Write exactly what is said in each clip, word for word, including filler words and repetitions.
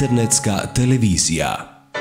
internetska televizija.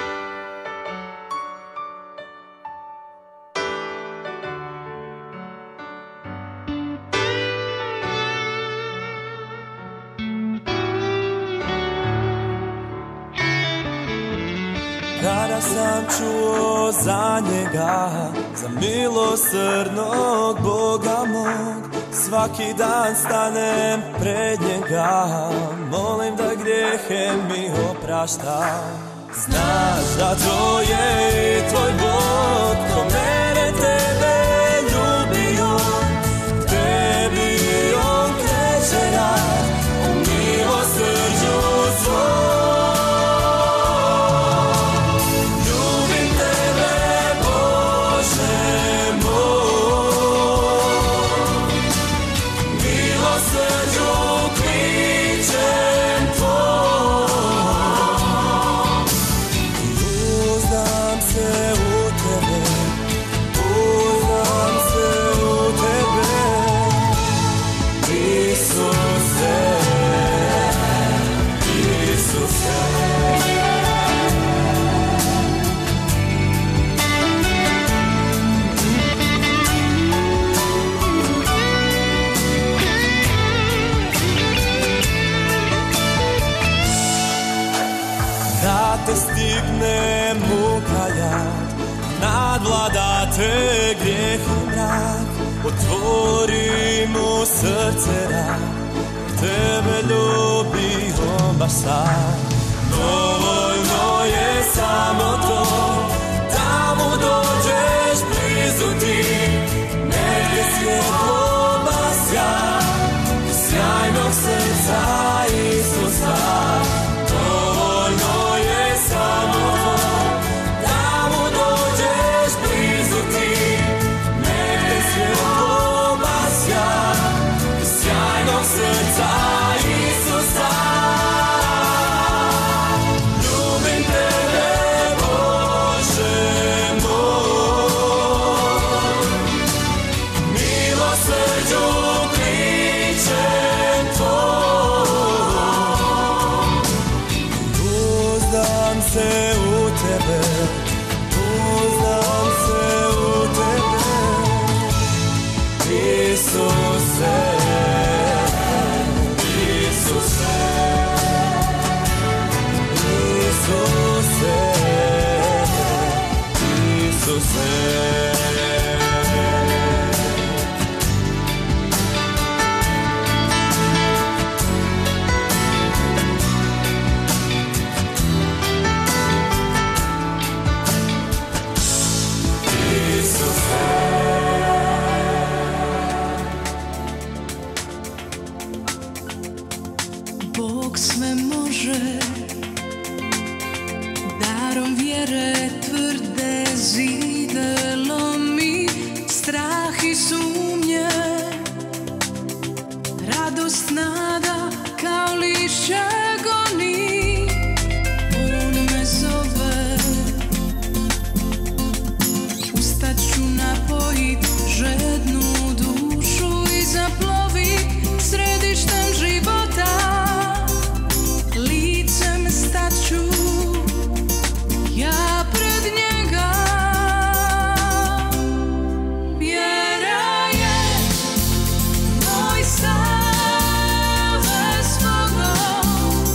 Kada sam čuo za njega, za milosrdnog Boga mog, svaki dan stanem pred njega, molim da grijehe mi oprašta. Znaš da to je i tvoj Bog, ko mene tebe ljubio, tebi on kreće rad, u milosrđu svoj. Stigne muka jad, nadvladate grijeh i mrak, otvori mu srce rad, tebe ljubi on baš sad. Dovoljno je samo to, da mu dođeš blizu ti, negdje svjetlo basja, sjajnog srca Isusa. Dovoljno je samo to, da mu dođeš blizu ti, negdje svjetlo basja, sjajnog srca Isusa. Ljubim tebe, Bože moj, milosrđu kličem tvoj. Uzdam se u tebe, uzdam se u tebe, Isuse, Isuse, Isuse, Isuse. Bog sve može, darom vjere tvrde zide lomi, strah i sumnje, radost nada kao lišće goni. On me zove, ustat ću napojit žednu dušu i zaplovit središtem života. Licem stat ću ja pred njega. Vjera je moj savez Bogom,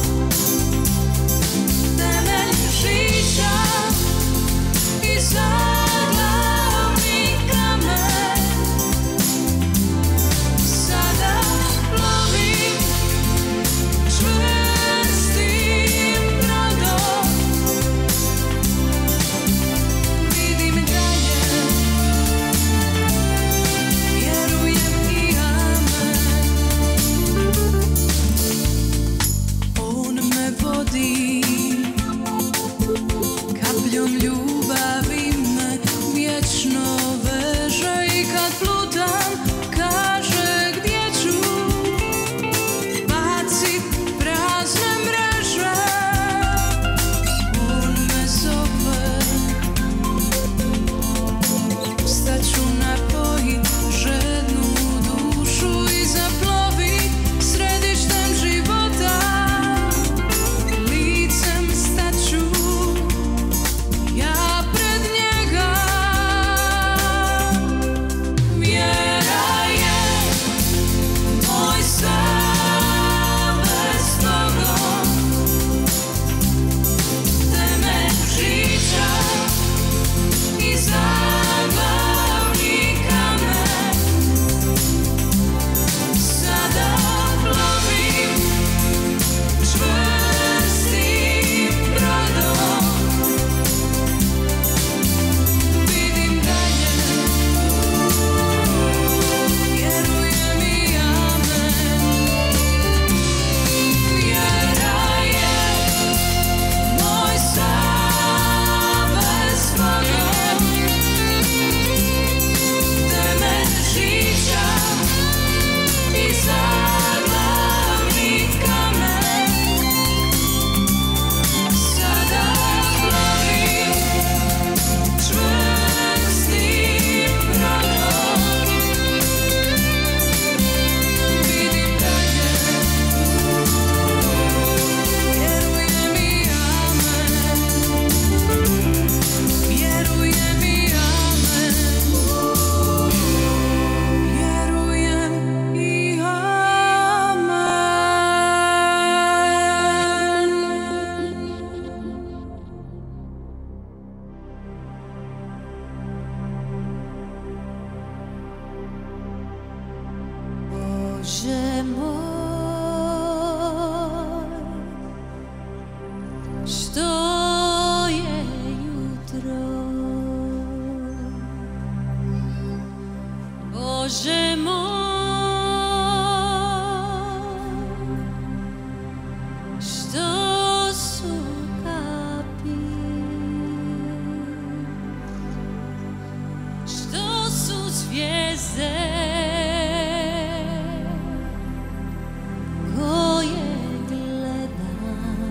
Bože moj, što je jutro, Bože moj, što su kapi, što su zvijezde koje gledam,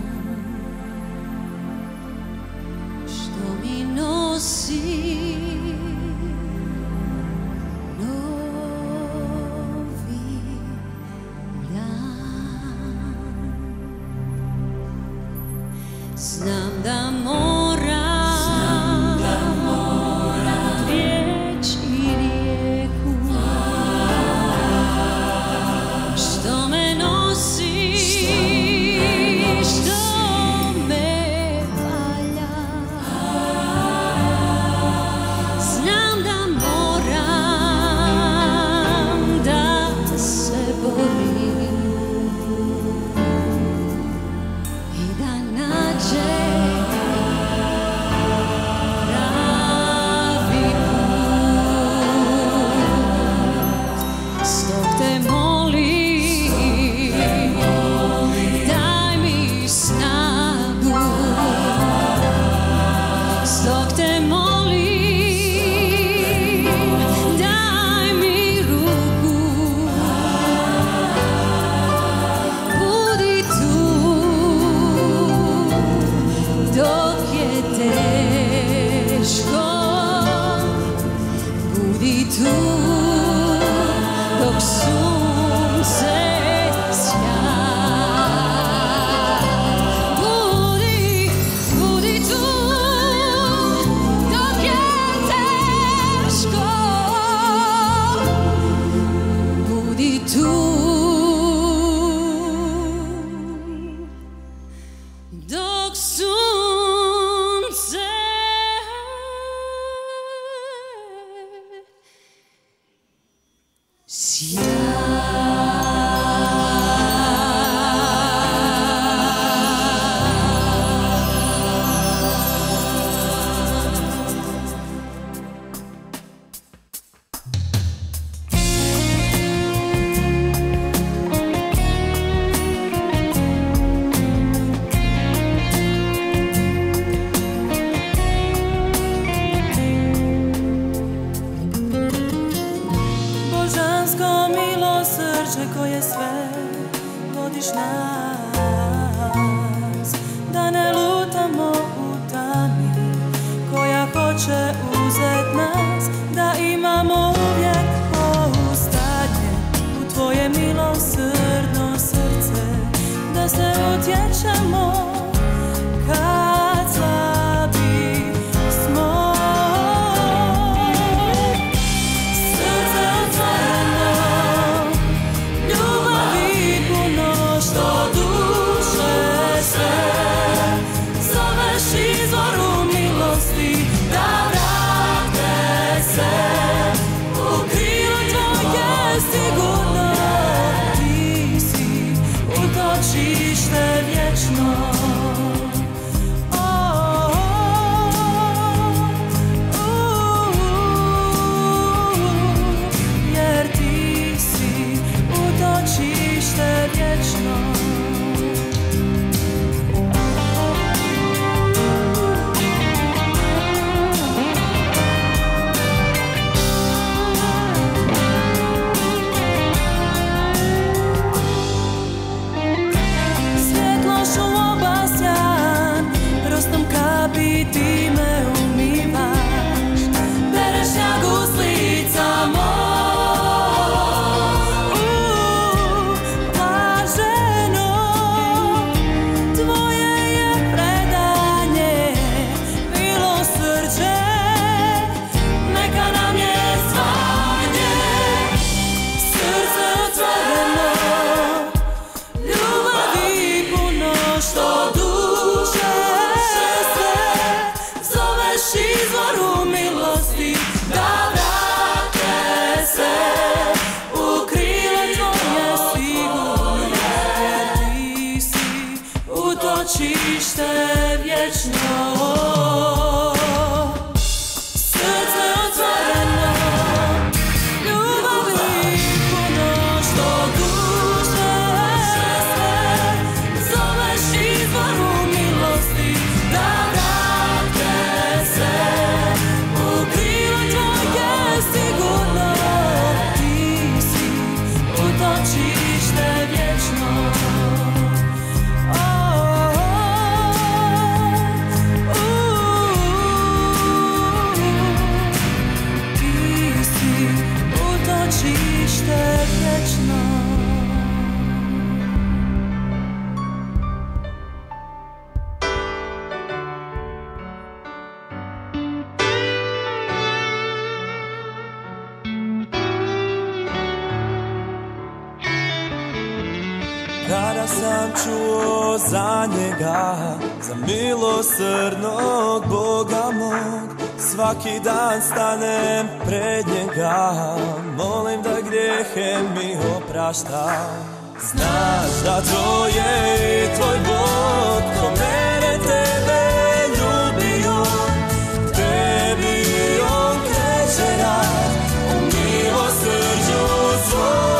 što mi nosi novi dan. Znam da moram, znam da moram prijeći rijeku, što me nosi, što me valja. Znam da moram da se borim i da nađem pravi put. Stog te molim, daj mi snagu. Stog te molim, daj mi ruku. Budi tu dok je teško, budi tu dok sunce sja. Budi, budi tu dok je teško, budi tu dok sunce sja. Božansko milosrđe koje sve vodiš nas, da ne lutamo u tami koja hoće uzet nas, da imamo uvijek pouzdanje u tvoje milosrdno srce, da se utječemo kad slabi smo. Srce otvoreno, ljubavi puno, što duše sve zoveš izvoru milosti, da vrate se u krilo tvoje sigurno. Ti si utočište vječno. središte vječno. Kada sam čuo za njega, za milosrdnog Boga mog, svaki dan stanem pred njega, molim da grijehe mi oprašta. Znaš da to je i tvoj Bog, ko mene tebe ljubio, tebi on kreće rad, u milosrđu svoj.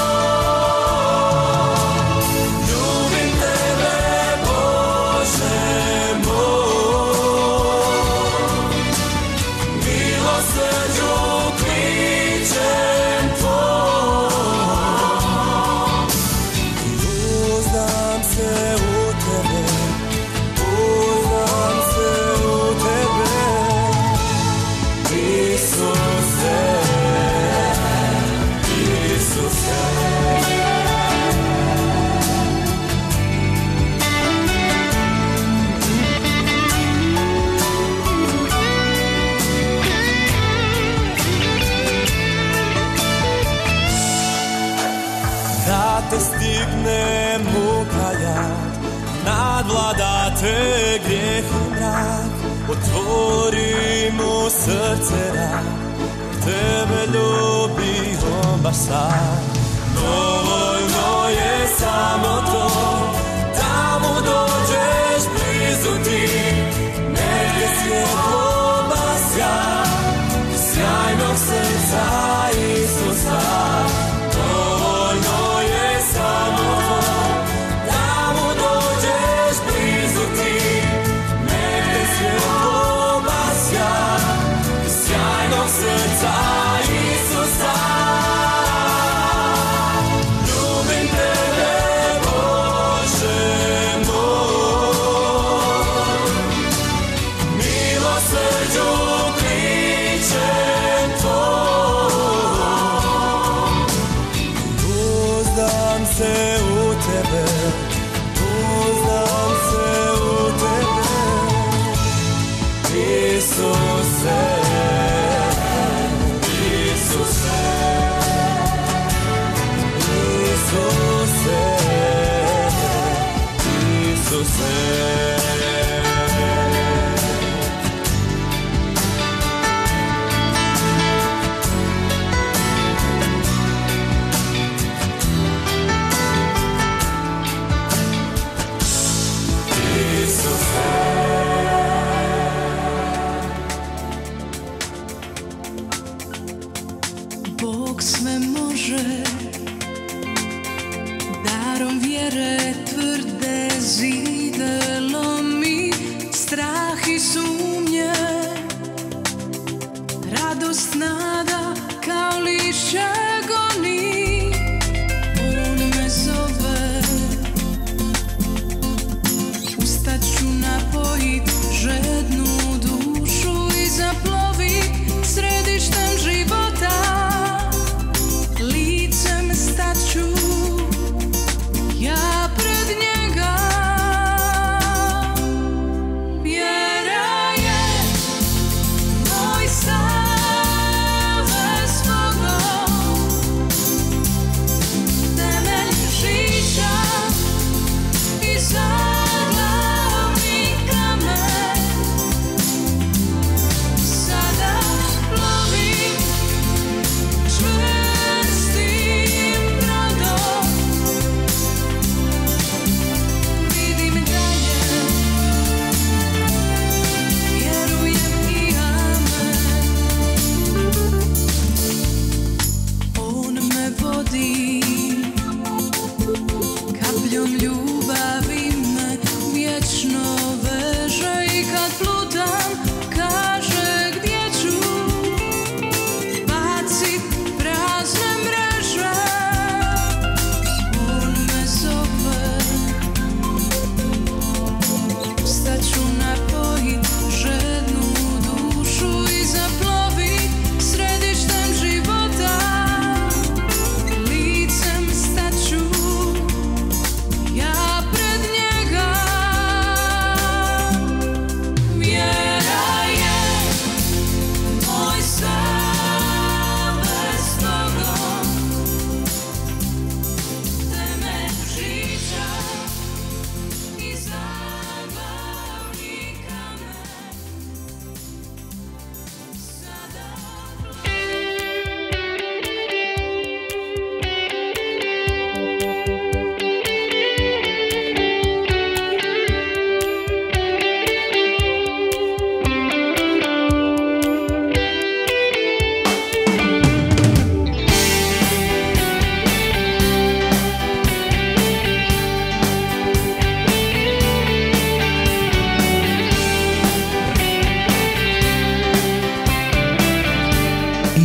Te stigne muka jad, nadvlada te grijeh i mrak, otvori mu srce rak, tebe ljubi on baš sad. Dovoljno je samo to, da mu dođeš blizu ti, nek te svjetlo basja, sjajnog srca Isusa. Dovoljno je samo to, da mu dođeš blizu ti, nek te svjetlo basja, sjajnog srca Isusa. Ljubim tebe, Bože moj, milosrđu kličem tvoj. Uzdam se u tebe, uzdam se u tebe, Isuse, Isuse, Isuse, Isuse. Bog sve može, darom vjere tvrde zide lomi, strah i sumnje, radost nada kao lišće goni. On me zove, ustat ću napojit žednu dušu i zaplovit središtem života. Licem stat ću ja pred njega. Vjera je moj savez s Bogom,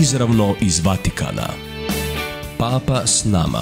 izravno iz Vatikana. Papa s nama.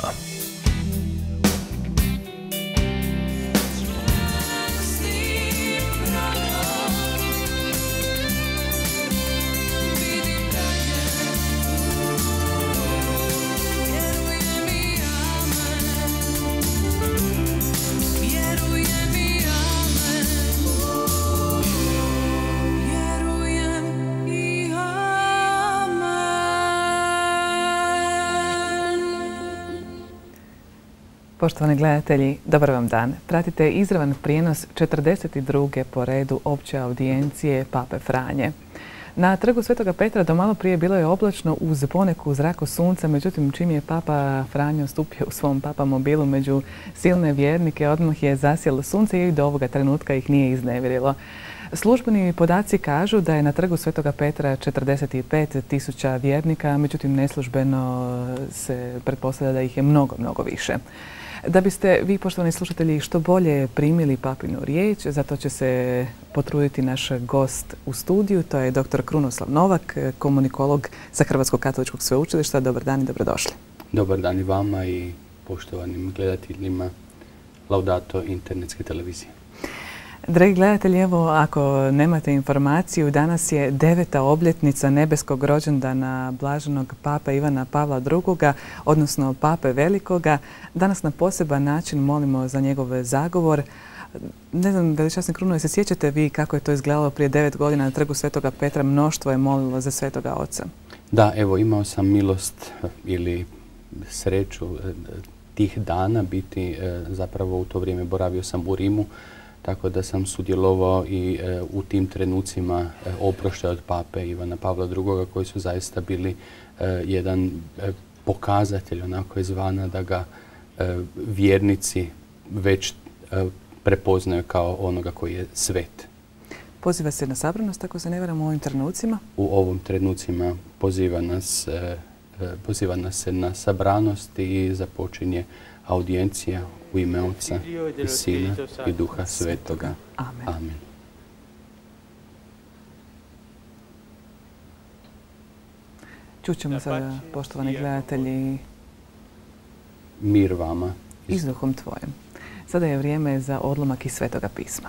Poštovani gledatelji, dobar vam dan. Pratite izravan prijenos četrdeset druge po redu opće audijencije Pape Franje. Na trgu Svetoga Petra do malo prije bilo je oblačno uz poneku zraku sunca, međutim čim je Papa Franjo stupio u svom papa mobilu među silne vjernike, odmah je zasjelo sunce i do ovoga trenutka ih nije iznevjerilo. Službeni podaci kažu da je na trgu Svetoga Petra četrdeset pet tisuća vjernika, međutim neslužbeno se pretpostavlja da ih je mnogo, mnogo više. Da biste vi, poštovani slušatelji, što bolje primili papinu riječ, zato će se potruditi naš gost u studiju, to je doktor Krunoslav Novak, komunikolog sa Hrvatskog katoličkog sveučilišta. Dobar dan i dobrodošli. Dobar dan i vama i poštovanim gledateljima Laudato internetske televizije. Dragi gledatelji, evo ako nemate informaciju, danas je deveta obljetnica nebeskog rođendana blaženog Pape Ivana Pavla drugoga, odnosno Pape Velikoga. Danas na poseban način molimo za njegov zagovor. Ne znam, veličasni Kruno, se sjećate vi kako je to izgledalo prije devet godina na trgu Svetoga Petra? Mnoštvo je molilo za Svetoga Oca. Da, evo, imao sam milost ili sreću tih dana biti, zapravo u to vrijeme boravio sam u Rimu, tako da sam sudjelovao i e, u tim trenucima e, oproštaja od Pape Ivana Pavla drugoga koji su zaista bili e, jedan e, pokazatelj onako izvana da ga e, vjernici već e, prepoznaju kao onoga koji je svet. Poziva se na sabranost, ako se ne varam, u ovim trenucima? U ovim trenucima poziva nas, e, poziva nas se na sabranost i započinje audijencija u ime Oca i Sina i Duha Svetoga. Amen. Amen. Čućemo sada, poštovani gledatelji, Mir vama. i s duhom tvojim. Sada je vrijeme za odlomak iz Svetoga pisma.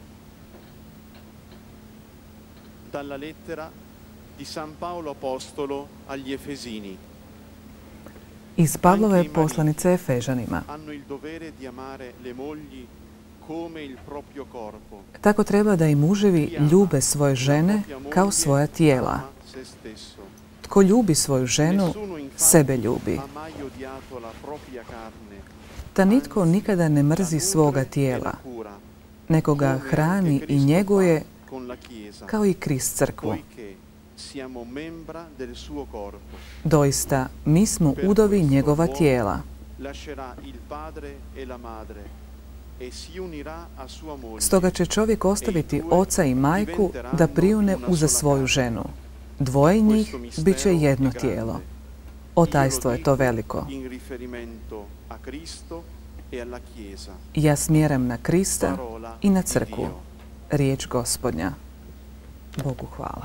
Dalla lettera di San Paolo Apostolo agli Efesini. Iz Pavlove poslanice Efežanima. Hanno il dovere di amare le mogli come il proprio corpo. Tako treba da i muževi ljube svoje žene kao svoja tijela. Se stesso. Tko ljubi svoju ženu, sebe ljubi. Ha mai odiato la propria carne. Da nitko nikada ne mrzi svoga tijela, nego ga hrani i njeguje con la Chiesa. kao i Krist crkvu. Poiché siamo membra del suo corpo. Doista, mi smo udovi njegova tijela. Lascerà il padre e la madre e si unirà a sua moglie. Stoga će čovjek ostaviti oca i majku da prijune uza svoju ženu. Dvoje njih bit će jedno tijelo. Otajstvo je to veliko. In riferimento a Cristo e alla Chiesa. Ja smjeram na Krista i na crkvu. Riječ Gospodnja. Bogu hvala.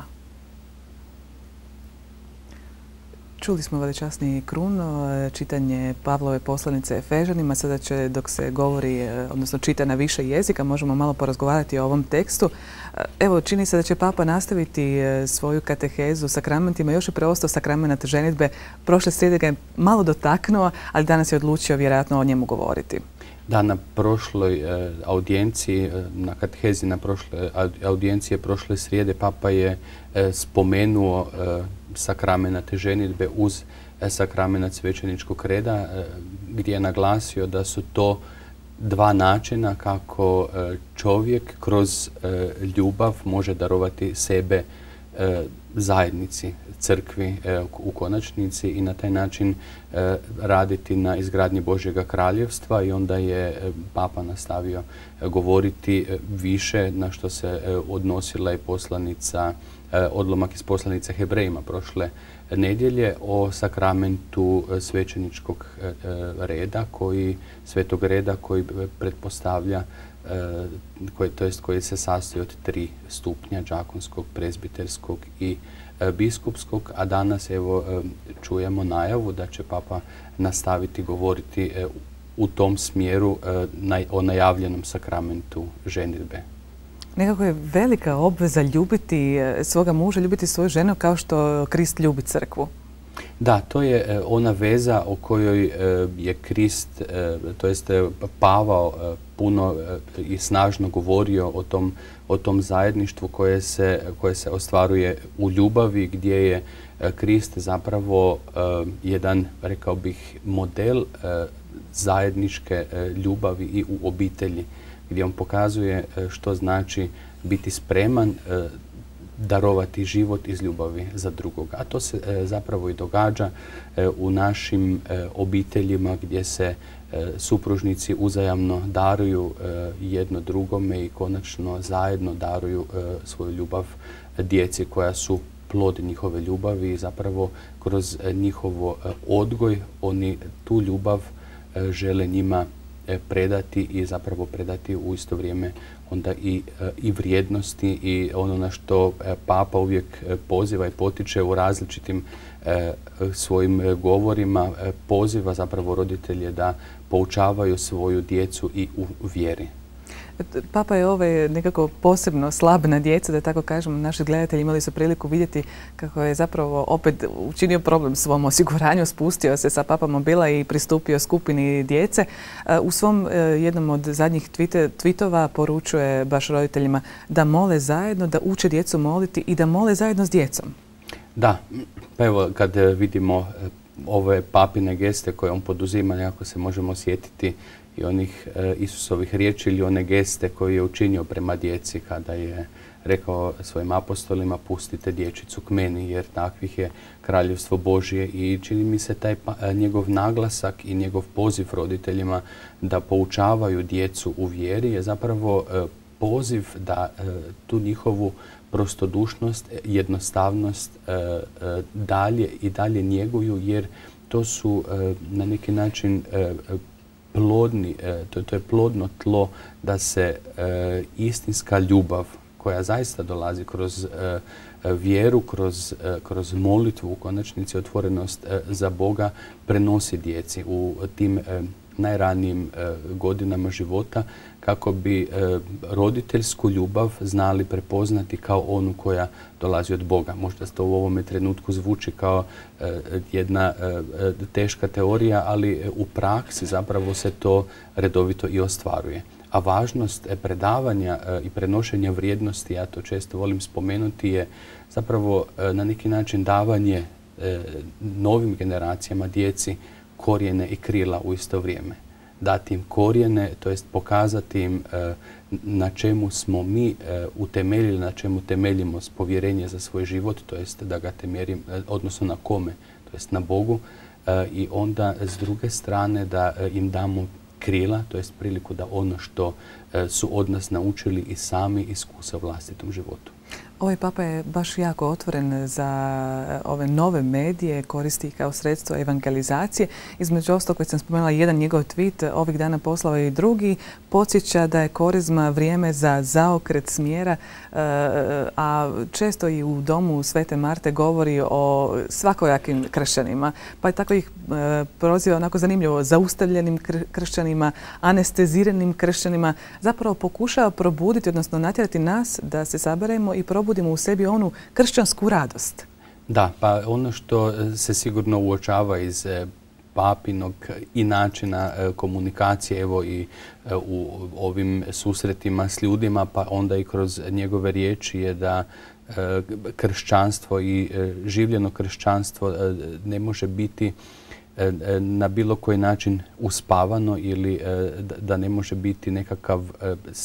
Čuli smo, veličasni Kruno, čitanje Pavlove poslanice Efežanima. Sada će, dok se govori, odnosno čita na više jezika, možemo malo porazgovarati o ovom tekstu. Evo, čini se da će Papa nastaviti svoju katehezu sakramentima. Još je preostao sakrament ženidbe. Prošle srijede ga je malo dotaknuo, ali danas je odlučio vjerojatno o njemu govoriti. Da, na prošloj e, audijenciji, e, na katehezi na prošle audijencije prošle srijede Papa je e, spomenuo e, sakrament ženidbe uz e, sakrament svećeničkog reda, e, gdje je naglasio da su to dva načina kako e, čovjek kroz e, ljubav može darovati sebe e, zajednici, crkvi e, u konačnici i na taj način e, raditi na izgradnji Božjega kraljevstva. I onda je e, Papa nastavio e, govoriti e, više na što se e, odnosila i poslanica odlomak iz poslanice Hebrejima prošle nedjelje o sakramentu svećeničkog reda, koji, svetog reda koji pretpostavlja, koji, to jest koji se sastoji od tri stupnja, đakonskog, prezbiterskog i biskupskog, a danas evo čujemo najavu da će Papa nastaviti govoriti u tom smjeru o najavljenom sakramentu ženidbe. Nekako je velika obveza ljubiti svoga muža, ljubiti svoju ženu kao što Krist ljubi crkvu. Da, to je ona veza o kojoj je Krist, to jest Pavao, puno i snažno govorio o tom, o tom zajedništvu koje se, koje se ostvaruje u ljubavi, gdje je Krist zapravo jedan, rekao bih, model zajedničke ljubavi i u obitelji, gdje on pokazuje što znači biti spreman darovati život iz ljubavi za drugoga. A to se zapravo i događa u našim obiteljima gdje se supružnici uzajamno daruju jedno drugome i konačno zajedno daruju svoju ljubav djeci koja su plod njihove ljubavi i zapravo kroz njihovo odgoj oni tu ljubav žele njima predati i zapravo predati u isto vrijeme onda i, i vrijednosti i ono na što Papa uvijek poziva i potiče u različitim e, svojim govorima, poziva zapravo roditelje da poučavaju svoju djecu i u vjeri. Papa je ovaj nekako posebno slab na djecu, da tako kažemo. Naši gledatelji imali su priliku vidjeti kako je zapravo opet učinio problem svom osiguranju, spustio se sa Papa mobila i pristupio skupini djece. U svom jednom od zadnjih tweetova poručuje baš roditeljima da mole zajedno, da uče djecu moliti i da mole zajedno s djecom. Da, pa evo kad vidimo ove papine geste koje on poduzima, nekako se možemo osjetiti i onih e, Isusovih riječi ili one geste koje je učinio prema djeci kada je rekao svojim apostolima pustite dječicu k meni jer takvih je kraljevstvo Božje i čini mi se taj pa, njegov naglasak i njegov poziv roditeljima da poučavaju djecu u vjeri je zapravo e, poziv da e, tu njihovu prostodušnost, jednostavnost e, e, dalje i dalje njeguju jer to su e, na neki način e, plodni, to, to je plodno tlo da se e, istinska ljubav koja zaista dolazi kroz e, vjeru, kroz, e, kroz molitvu, u konačnici otvorenost e, za Boga prenosi djeci u tim e, najranijim e, godinama života kako bi e, roditeljsku ljubav znali prepoznati kao onu koja dolazi od Boga. Možda to u ovome trenutku zvuči kao e, jedna e, teška teorija, ali u praksi zapravo se to redovito i ostvaruje. A važnost predavanja e, i prenošenja vrijednosti, ja to često volim spomenuti, je zapravo e, na neki način davanje e, novim generacijama, djeci, korijene i krila u isto vrijeme. Dati im korijene, to jest pokazati im e, na čemu smo mi e, utemeljili, na čemu temeljimo povjerenje za svoj život, to jest da ga temeljim, odnosno na kome, to jest na Bogu, e, i onda s druge strane da e, im damo krila, to jest priliku da ono što e, su od nas naučili i sami iskuse u vlastitom životu. Ovaj Papa je baš jako otvoren za ove nove medije, koristi ih kao sredstvo evangelizacije. Između ostalog, već sam spomenula jedan njegov tweet, ovih dana poslao i drugi, podsjeća da je korizma vrijeme za zaokret smjera, a često i u domu Svete Marte govori o svakojakim kršćanima. Pa je tako ih proziva onako zanimljivo, zaustavljenim kršćanima, anesteziranim kršćanima. Zapravo pokušava probuditi, odnosno natjerati nas da se saberemo i probudimo u sebi onu kršćansku radost. Da, pa ono što se sigurno uočava iz papinog i načina komunikacije, evo i u ovim susretima s ljudima, pa onda i kroz njegove riječi je da kršćanstvo i življeno kršćanstvo ne može biti na bilo koji način uspavano ili da ne može biti nekakav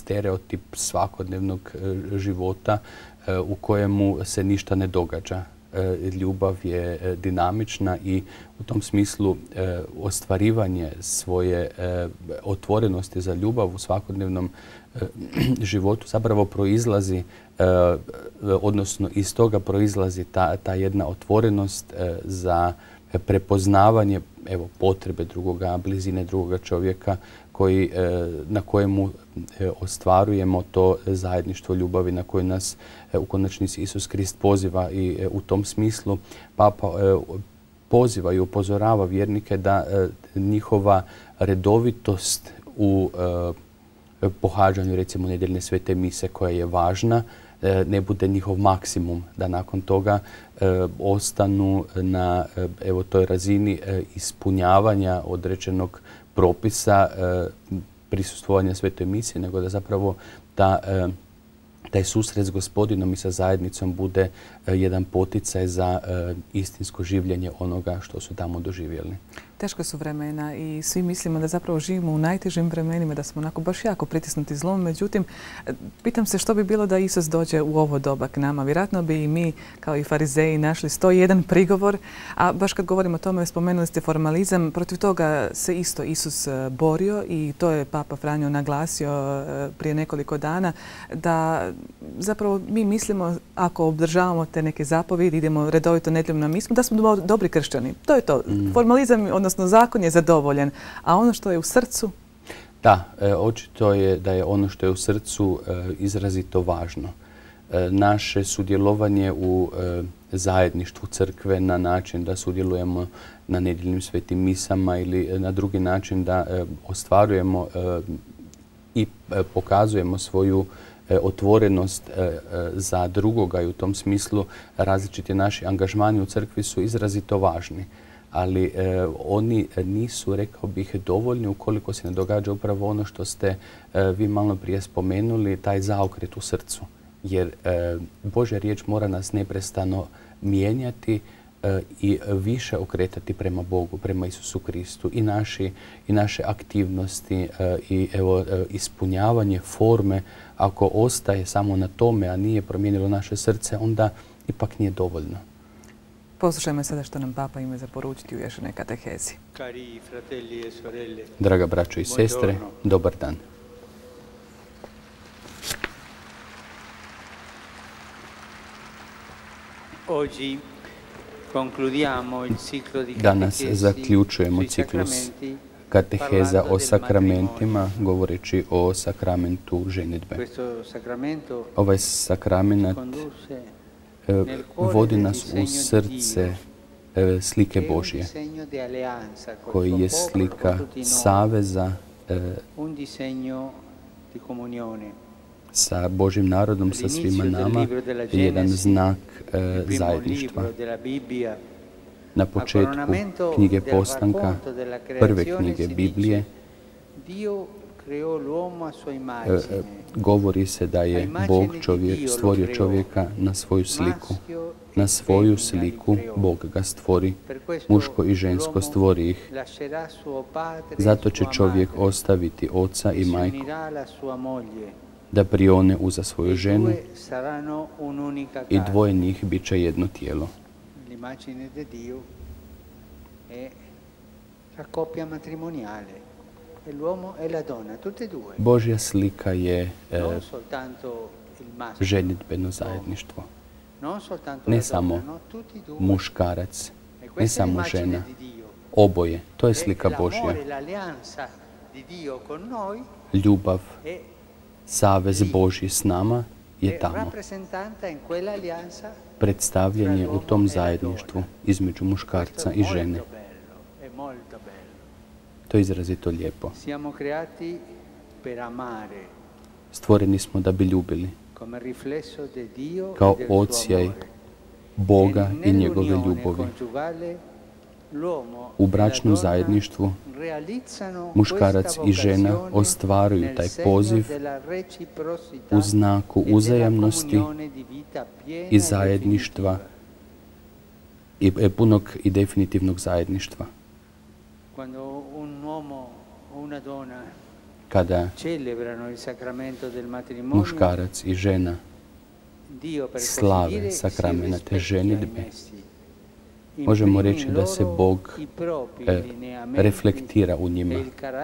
stereotip svakodnevnog života u kojemu se ništa ne događa. ljubav je dinamična i u tom smislu ostvarivanje svoje otvorenosti za ljubav u svakodnevnom životu zapravo proizlazi, odnosno iz toga proizlazi ta, ta jedna otvorenost za prepoznavanje evo, potrebe drugoga, blizine drugoga čovjeka koji, na kojemu ostvarujemo to zajedništvo ljubavi na koje nas u konačnici Isus Krist poziva i u tom smislu Papa poziva i upozorava vjernike da njihova redovitost u pohađanju recimo nedjeljne svete mise koja je važna ne bude njihov maksimum, da nakon toga e, ostanu na e, evo, toj razini e, ispunjavanja određenog propisa e, prisustvovanja svetoj misiji, nego da zapravo ta, e, taj susret s Gospodinom i sa zajednicom bude e, jedan poticaj za e, istinsko življenje onoga što su tamo doživjeli. Teška su vremena i svi mislimo da zapravo živimo u najtežim vremenima, da smo onako baš jako pritisnuti zlom. Međutim, pitam se što bi bilo da Isus dođe u ovo doba k nama. Vjerojatno bi i mi, kao i farizeji, našli sto jedan prigovor. A baš kad govorimo o tome, spomenuli ste formalizam, protiv toga se isto Isus borio i to je Papa Franjo naglasio prije nekoliko dana, da zapravo mi mislimo, ako obdržavamo te neke zapovjedi, idemo redovito nedjeljom na mismu, da smo dobri kršćani. To je to. Mm. Formalizam, odnosno zakon je zadovoljen, a ono što je u srcu? Da, e, očito je da je ono što je u srcu e, izrazito važno. E, naše sudjelovanje u e, zajedništvu crkve na način da sudjelujemo na nedjeljnim svetim misama ili na drugi način da e, ostvarujemo e, i e, pokazujemo svoju e, otvorenost e, za drugoga i u tom smislu različiti naši angažmani u crkvi su izrazito važni. Ali e, oni nisu, rekao bih, dovoljni ukoliko se ne događa upravo ono što ste e, vi malo prije spomenuli, taj zaokret u srcu. Jer e, Božja riječ mora nas neprestano mijenjati e, i više okretati prema Bogu, prema Isusu Kristu. I, naši, i naše aktivnosti e, i evo, e, ispunjavanje forme, ako ostaje samo na tome, a nije promijenilo naše srce, onda ipak nije dovoljno. Poslušajmo sada što nam Papa ima za poručiti u vječnoj katehezi. Draga braćo i sestre, dobar dan. Danas zaključujemo ciklus kateheza o sakramentima, govoreći o sakramentu ženidbe. Ovaj sakrament vodi nas u srce slike Božje, koji je slika saveza sa Božjim narodom, sa svima nama, jedan znak zajedništva. Na početku knjige Postanka, prve knjige Biblije, govori se da je Bog čovjek, stvorio čovjeka na svoju sliku. Na svoju sliku Bog ga stvori, muško i žensko stvori ih. Zato će čovjek ostaviti oca i majku, da prione uza svoju ženu i dvoje njih bit će jedno tijelo. Božja slika je e, ženidbeno zajedništvo. Ne samo muškarac, ne samo žena, oboje. To je slika Božja. Ljubav, savez Božji s nama je tamo. Predstavljanje u tom zajedništvu između muškarca i žene. To je izrazito lijepo. Stvoreni smo da bi ljubili, kao odsjaj Boga i njegove ljubovi. U bračnom zajedništvu muškarac i žena ostvaruju taj poziv u znaku uzajamnosti i zajedništva i punog i definitivnog zajedništva. Kada muškarac i žena slave sakramenata ženidbe, možemo reći da se Bog eh, reflektira u njima.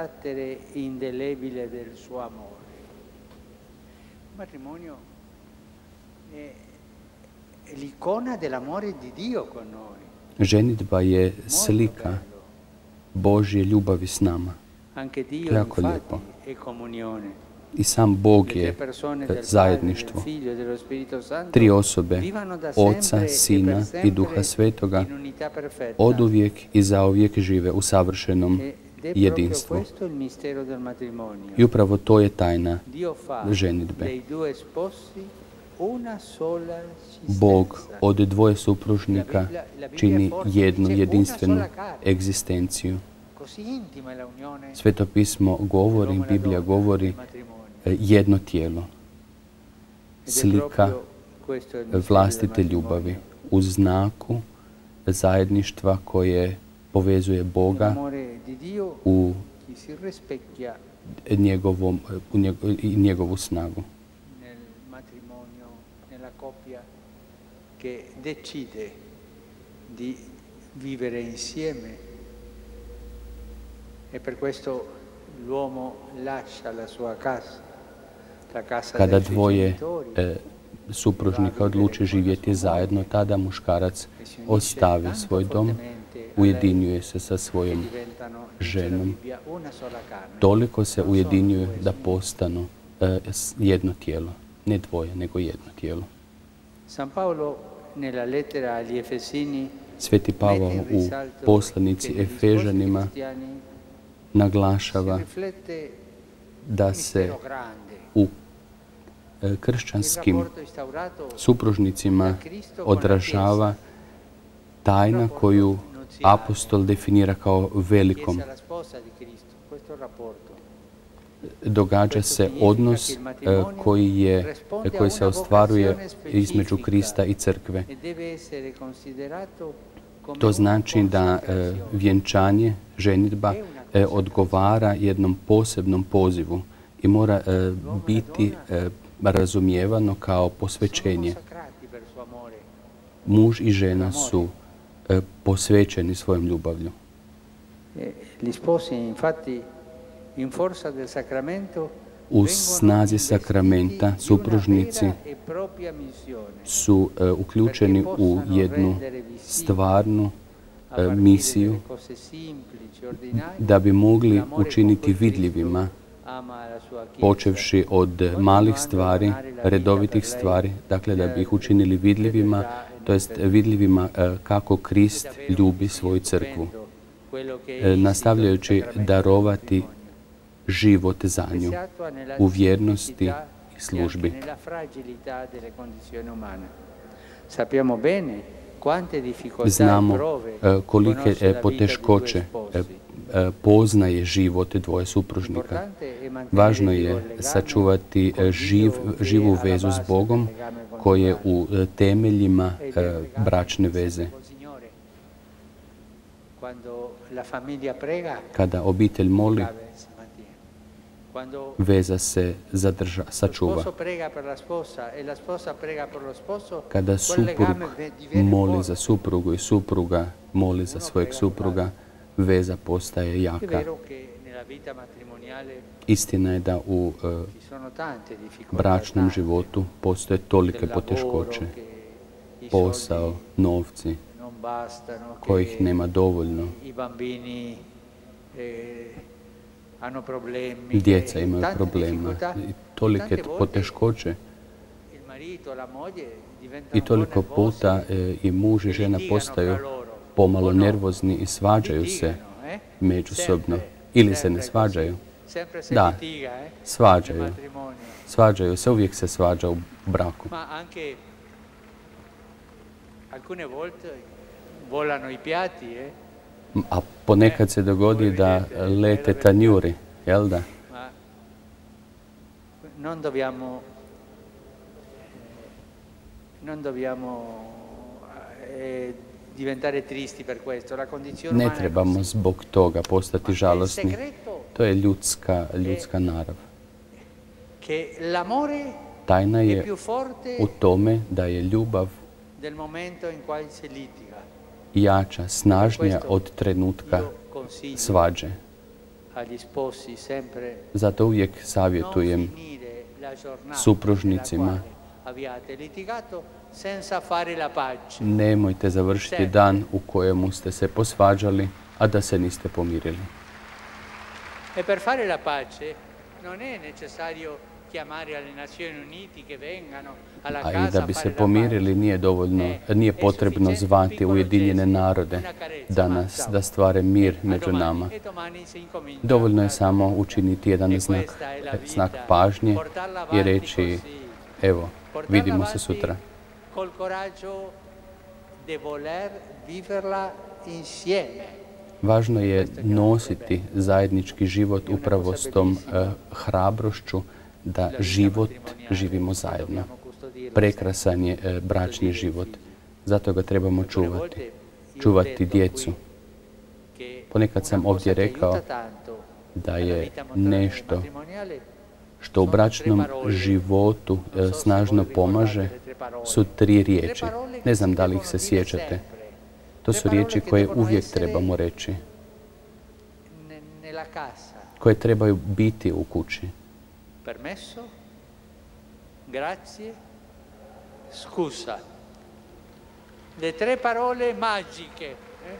Ženidba je slika Božje ljubavi s nama. Jako lijepo. I sam Bog je zajedništvo. Tri osobe, Oca, Sina i Duha Svetoga, oduvijek i zauvijek žive u savršenom jedinstvu. I upravo to je tajna ženidbe. Bog od dvoje supružnika čini jednu jedinstvenu egzistenciju. Sveto pismo govori, Biblija govori jedno tijelo. Slika vlastite ljubavi u znaku zajedništva koje povezuje Boga u njegovom, u njegov, i njegovu snagu. Che decide di vivere insieme e per questo l'uomo lascia la sua casa, la casa Kada dei suoi dvoje genitori, e, supružnika odluči živjeti zajedno, tada muškarac ostavi svoj dom, ujedinjuje se sa svojom ženom. Toliko se ujedinjuju da postanu e, jedno tijelo. Ne dvoje, nego jedno tijelo. San Paolo nella lettera agli Efesini Sveti Pavao u poslanici Efežanima naglašava da se u kršćanskim supružnicima odražava tajna koju apostol definira kao velikom. Događa se odnos koji, je, koji se ostvaruje između Krista i crkve. To znači da vjenčanje, ženidba, odgovara jednom posebnom pozivu i mora biti razumijevano kao posvećenje. Muž i žena su posvećeni svojom ljubavlju. U snazi sakramenta supružnici su uh, uključeni u jednu stvarnu uh, misiju da bi mogli učiniti vidljivima, počevši od malih stvari, redovitih stvari, dakle da bi ih učinili vidljivima, to jest vidljivima uh, kako Krist ljubi svoju crkvu, uh, nastavljajući darovati život za nju u vjernosti i službi. Znamo kolike poteškoće poznaje život dvoje supružnika. Važno je sačuvati živ, živu vezu s Bogom koja je u temeljima bračne veze. Kada obitelj moli, veza se zadrža, sačuva. Kada suprug moli za suprugu i supruga moli za svojeg supruga, veza postaje jaka. Istina je da u uh, bračnom životu postoje tolike poteškoće, posao, novci, kojih nema dovoljno. Djeca imaju problema i tolike poteškoće i toliko puta e, i muž i žena postaju pomalo nervozni i svađaju se međusobno. Ili se ne svađaju. Da, svađaju. Svađaju se, uvijek se svađa u braku. A ponekad se dogodi da lete tanjuri, jel da? Non dobbiamo, non dobbiamo eh, diventare tristi per questo. La condizione ne trebamo zbog toga postati žalosni. To je ljudska, ljudska narav. Che l'amore Tajna è je più forte u tome da je ljubav del momento in cui si litiga. jača, snažnija od trenutka Io consiglio svađe. agli sposi sempre Zato uvijek non savjetujem finire la giornata supružnicima, nella quale abbiate litigato senza fare la pace. nemojte završiti dan u kojemu ste se posvađali, a da se niste pomirili. E per fare la pace non è necessario chiamare alle Nazioni Unite che vengano alla A i casa da a bi fare se la pomirili nije dovoljno, Eh, nije è potrebno sufficiente un zvati piccolo Ujedinjene gesto, narode una carezza, da ma nas, ciao. da stvare mir A među domani, nama. e domani si incomincia Dovoljno je a- samo učiniti jedan E znak, questa è la vita. znak pažnje Portarla i avanti reći, così. evo, Portarla vidimo se avanti sutra. Col coraggio de voler viverla insieme. Važno je nositi zajednički život upravo s tom eh, hrabrošću da život živimo zajedno. Prekrasan je eh, bračni život. Zato ga trebamo čuvati. Čuvati djecu. Ponekad sam ovdje rekao da je nešto što u bračnom životu eh, snažno pomaže su tri riječi. Ne znam da li ih se sjećate. To su riječi koje uvijek trebamo reći, Ne- Nella casa. koje trebaju biti u kući. Permesso, grazie, scusa. Le tre parole magiche. eh?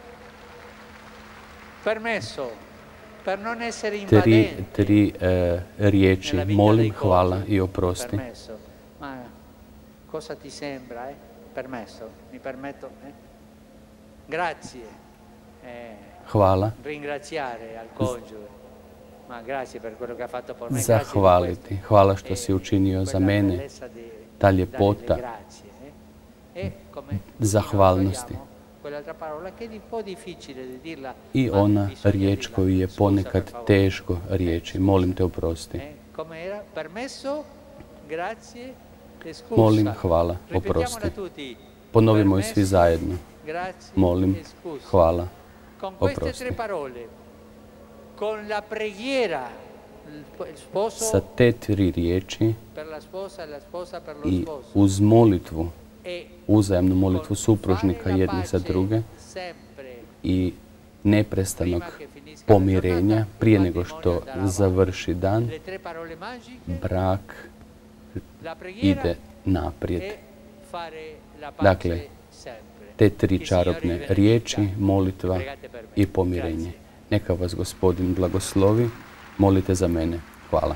Permesso, per non essere Tri, invadenti. tri eh, riječi, nella vita molim, dei cosi. hvala i oprosti. Permesso. Ma cosa ti sembra, eh? Permesso, mi permetto. Eh? Grazie. Eh, Hvala, ringraziare al coniuge. Ma grazie per quello che ha fatto per me. grazie per zahvaliti. questo. Hvala što E si učinio za quella mene. bellezza di Ta dare le ljepota grazie, eh? E come zahvalnosti. noi togliamo quell'altra parola che è un po' difficile di dirla. I ma ona bisogna riječ dirla. koju je Scusa, ponekad per favore. teško riječi. Molim te oprosti. Eh, come era? Permesso, grazie e scusa. Molim, hvala, Ripetiamola oprosti. tutti. Ponovimo ju svi Permesso, zajedno. grazie Molim, e scusa. hvala, Con queste oprosti. tre parole, con la preghiera, il il sposo Sa te tri riječi per la sposa e la sposa per lo i sposo. uz molitvu, E uzajamnu molitvu con supružnika fare la jedni za pace druge sempre i neprestanog prima che finisca la pomirenja giornata, prije il nego što matrimonio andrà avanti. završi dan, Le tre parole magiche, brak la preghiera ide naprijed. e fare la pace Dakle, sempre. te tri Il Signore čarobne vi benedica. riječi, molitva Pregate per me. i pomirenje. Grazie. Neka vas Gospodin blagoslovi, molite za mene. Hvala.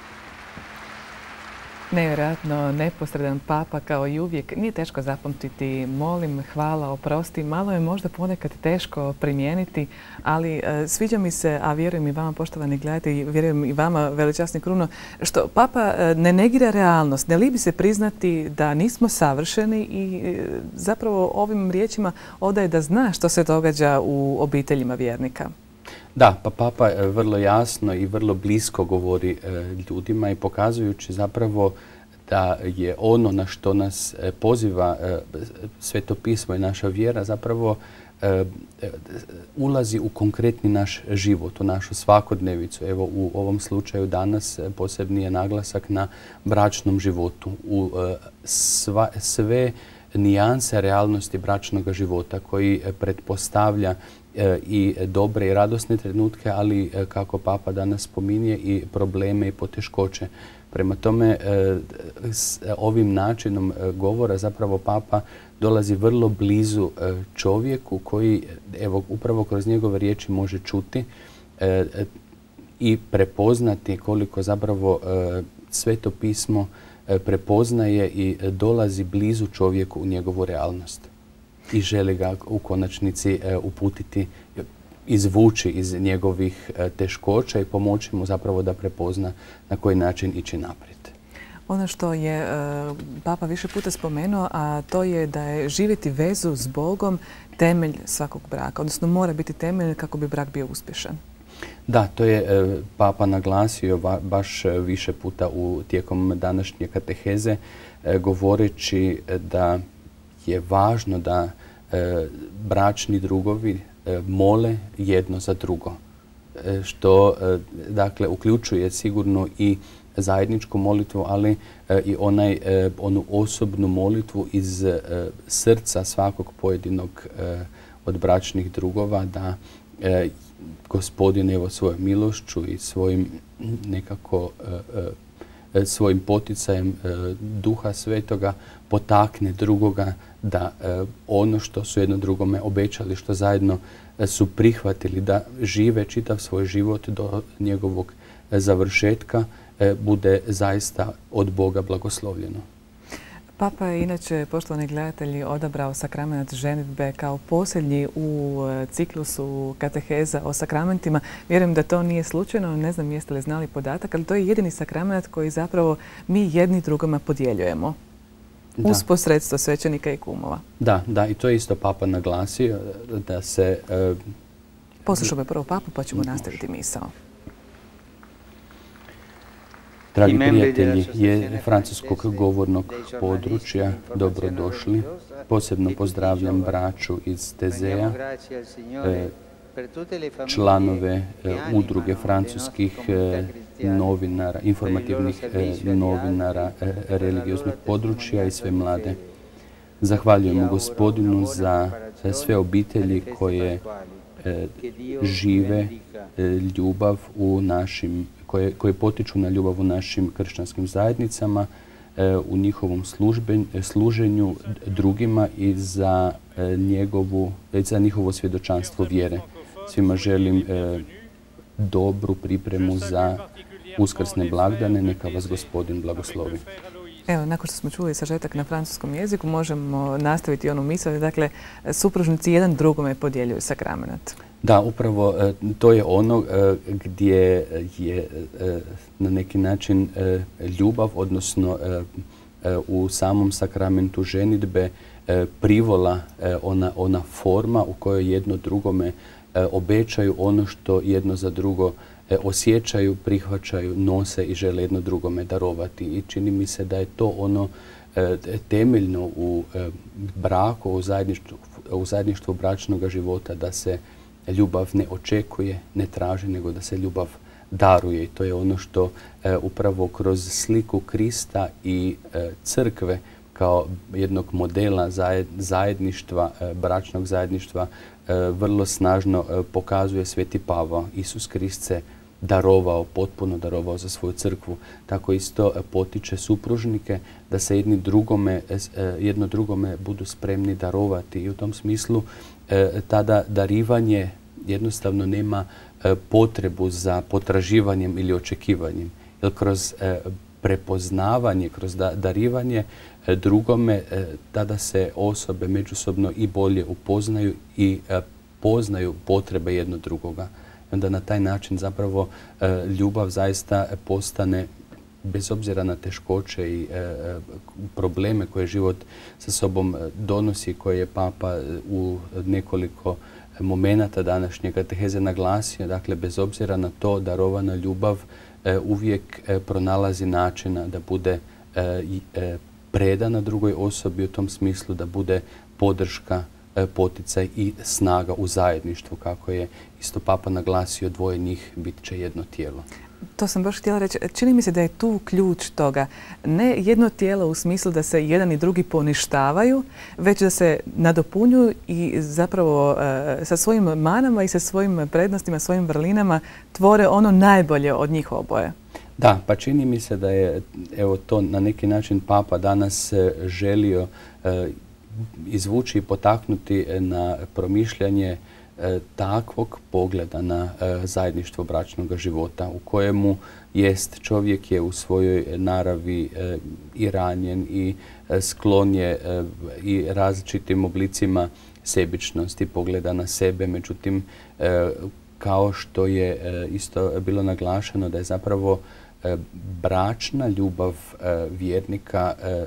Nevjerojatno neposredan papa kao i uvijek. Nije teško zapamtiti molim, hvala, oprosti. Malo je možda ponekad teško primijeniti, ali e, sviđa mi se, a vjerujem i vama poštovani gledatelji, vjerujem i vama veličasni Kruno, što papa e, ne negira realnost, ne libi se priznati da nismo savršeni i e, zapravo ovim riječima odaje da zna što se događa u obiteljima vjernika. Da, pa papa e, vrlo jasno i vrlo blisko govori e, ljudima i pokazujući zapravo da je ono na što nas e, poziva e, Sveto pismo i naša vjera zapravo e, e, ulazi u konkretni naš život, u našu svakodnevicu. Evo u ovom slučaju danas e, posebni je naglasak na bračnom životu, u e, sva, sve nijanse realnosti bračnog života koji e, pretpostavlja i dobre i radosne trenutke, ali kako papa danas spominje i probleme i poteškoće. Prema tome, s ovim načinom govora zapravo papa dolazi vrlo blizu čovjeku koji, evo, upravo kroz njegove riječi može čuti i prepoznati koliko zapravo Sveto pismo prepoznaje i dolazi blizu čovjeku u njegovu realnost. I želi ga u konačnici uputiti, izvući iz njegovih teškoća i pomoći mu zapravo da prepozna na koji način ići naprijed. Ono što je papa više puta spomenuo, a to je da je živjeti vezu s Bogom temelj svakog braka, odnosno mora biti temelj kako bi brak bio uspješan. Da, to je papa naglasio baš više puta u tijekom današnje kateheze, govoreći da je važno da e, bračni drugovi e, mole jedno za drugo, e, što e, dakle uključuje sigurno i zajedničku molitvu, ali i onaj, onu osobnu molitvu iz srca svakog pojedinog od bračnih drugova, da Gospodin evo svojom milošću i svojim nekako svojim poticajem Duha Svetoga potakne drugoga da ono što su jedno drugome obećali, što zajedno su prihvatili da žive čitav svoj život do njegovog završetka, bude zaista od Boga blagoslovljeno. Papa je inače, poštovani gledatelji, odabrao sakrament ženidbe kao posljednji u ciklusu kateheza o sakramentima. Vjerujem da to nije slučajno, ne znam jeste li znali podatak, ali to je jedini sakrament koji zapravo mi jedni drugima podjeljujemo uz posredstvo svećenika i kumova. Da, da, i to je isto Papa naglasio da se... Uh, Poslušamo prvo Papu pa ćemo nastaviti misao. Dragi prijatelji je francuskog govornog područja, dobrodošli. Posebno pozdravljam braću iz Tezea, članove udruge francuskih novinara, informativnih novinara religioznog područja i sve mlade. Zahvaljujemo Gospodinu za sve obitelji koje žive ljubav u našim Koje, koje potiču na ljubav u našim kršćanskim zajednicama, e, u njihovom služben, služenju drugima i za, e, njegovu, e, za njihovo svjedočanstvo vjere. Svima želim e, dobru pripremu za uskrsne blagdane. Neka vas Gospodin blagoslovi. Evo, nakon što smo čuli sažetak na francuskom jeziku, možemo nastaviti onu misao. Dakle, supružnici jedan drugome podjeljuju sakrament. Da, upravo to je ono gdje je na neki način ljubav, odnosno u samom sakramentu ženidbe privola ona, ona forma u kojoj jedno drugome obećaju ono što jedno za drugo osjećaju, prihvaćaju, nose i žele jedno drugome darovati. I čini mi se da je to ono temeljno u braku, u zajedništvu, u zajedništvu bračnog života, da se ljubav ne očekuje, ne traži, nego da se ljubav daruje. I to je ono što e, upravo kroz sliku Krista i e, crkve kao jednog modela zajed, zajedništva, e, bračnog zajedništva, e, vrlo snažno e, pokazuje Sveti Pavao. Isus Krist se darovao, potpuno darovao za svoju crkvu. Tako isto e, potiče supružnike da se jedni drugome, e, jedno drugome budu spremni darovati. I u tom smislu E, tada darivanje jednostavno nema e, potrebu za potraživanjem ili očekivanjem. Jer kroz e, prepoznavanje, kroz da, darivanje e, drugome, e, tada se osobe međusobno i bolje upoznaju i e, poznaju potrebe jedno drugoga. I onda na taj način zapravo e, ljubav zaista postane, bez obzira na teškoće i e, probleme koje život sa sobom donosi, koje je Papa u nekoliko momenata današnje kateheze naglasio, dakle bez obzira na to, darovana ljubav e, uvijek e, pronalazi načina da bude e, e, predana drugoj osobi, u tom smislu da bude podrška, e, poticaj i snaga u zajedništvu, kako je isto Papa naglasio, dvoje njih bit će jedno tijelo. To sam baš htjela reći. Čini mi se da je tu ključ toga. Ne jedno tijelo u smislu da se jedan i drugi poništavaju, već da se nadopunjuju i zapravo e, sa svojim manama i sa svojim prednostima, svojim vrlinama tvore ono najbolje od njih oboje. Da, pa čini mi se da je evo to na neki način Papa danas želio e, izvući i potaknuti na promišljanje E, takvog pogleda na e, zajedništvo bračnog života, u kojemu jest čovjek je u svojoj naravi e, i ranjen i e, sklon je e, i različitim oblicima sebičnosti, pogleda na sebe. Međutim, e, kao što je e, isto bilo naglašeno da je zapravo e, bračna ljubav e, vjernika, e,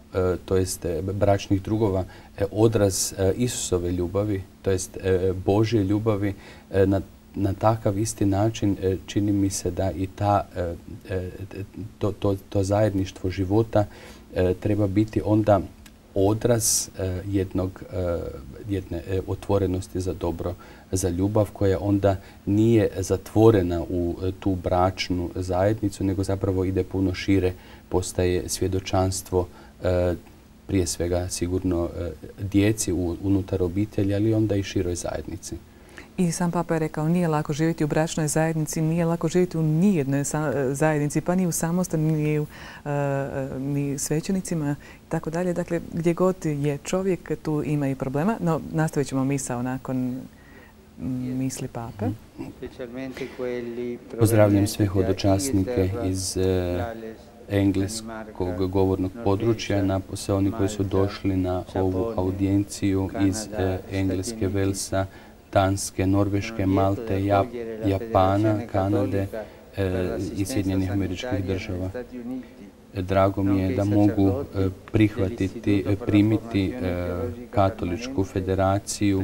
to jest bračnih drugova, odraz Isusove ljubavi, to jest Božje ljubavi. Na, na takav isti način čini mi se da i ta, to, to, to zajedništvo života treba biti onda odraz jednog, jedne otvorenosti za dobro, za ljubav koja onda nije zatvorena u tu bračnu zajednicu, nego zapravo ide puno šire, postaje svjedočanstvo prije svega sigurno djeci unutar obitelji, ali onda i široj zajednici. I sam Papa je rekao, nije lako živjeti u bračnoj zajednici, nije lako živjeti u nijednoj zajednici, pa ni u samostanu, ni u ni svećenicima i tako dalje. Dakle, gdje god je čovjek, tu ima i problema. No, nastavit ćemo misao nakon misli Pape. Pozdravljam sve hodočasnike iz engleskog govornog područja, napose oni koji su došli na ovu audijenciju iz Engleske, Velsa, Danske, Norveške, Malte, Japana, Kanade i Sjedinjenih Američkih Država. Drago mi je da mogu prihvatiti, primiti Katoličku federaciju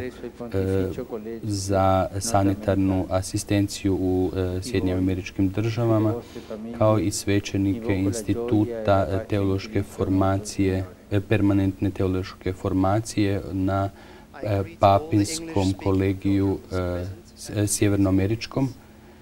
za sanitarnu asistenciju u Sjedinjenim Američkim Državama, kao i svećenike instituta teološke formacije, permanentne teološke formacije na Papinskom kolegiju sjevernoameričkom.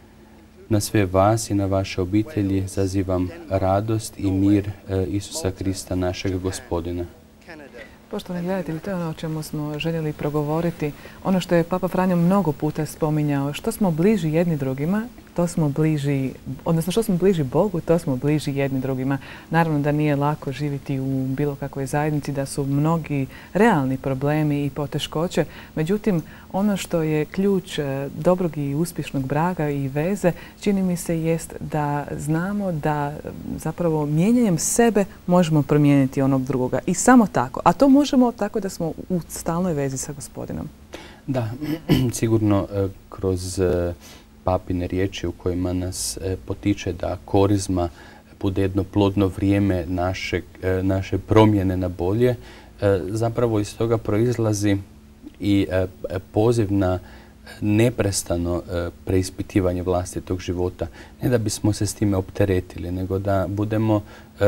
Na sve vas i na vaše obitelji zazivam radost i mir Isusa Krista, našeg Gospodina. Poštovani gledatelji, to je ono o čemu smo željeli progovoriti. Ono što je Papa Franjo mnogo puta spominjao, što smo bliži jedni drugima, to smo bliži, odnosno što smo bliži Bogu, to smo bliži jedni drugima. Naravno da nije lako živjeti u bilo kakvoj zajednici, da su mnogi realni problemi i poteškoće. Međutim, ono što je ključ dobrog i uspješnog braka i veze, čini mi se, jest da znamo da zapravo mijenjanjem sebe možemo promijeniti onog drugoga. I samo tako. A to možemo tako da smo u stalnoj vezi sa Gospodinom. Da, sigurno kroz Papine riječi u kojima nas potiče da korizma bude jedno plodno vrijeme naše, naše promjene na bolje, zapravo iz toga proizlazi i poziv na neprestano preispitivanje vlastitog života. Ne da bismo se s time opteretili, nego da budemo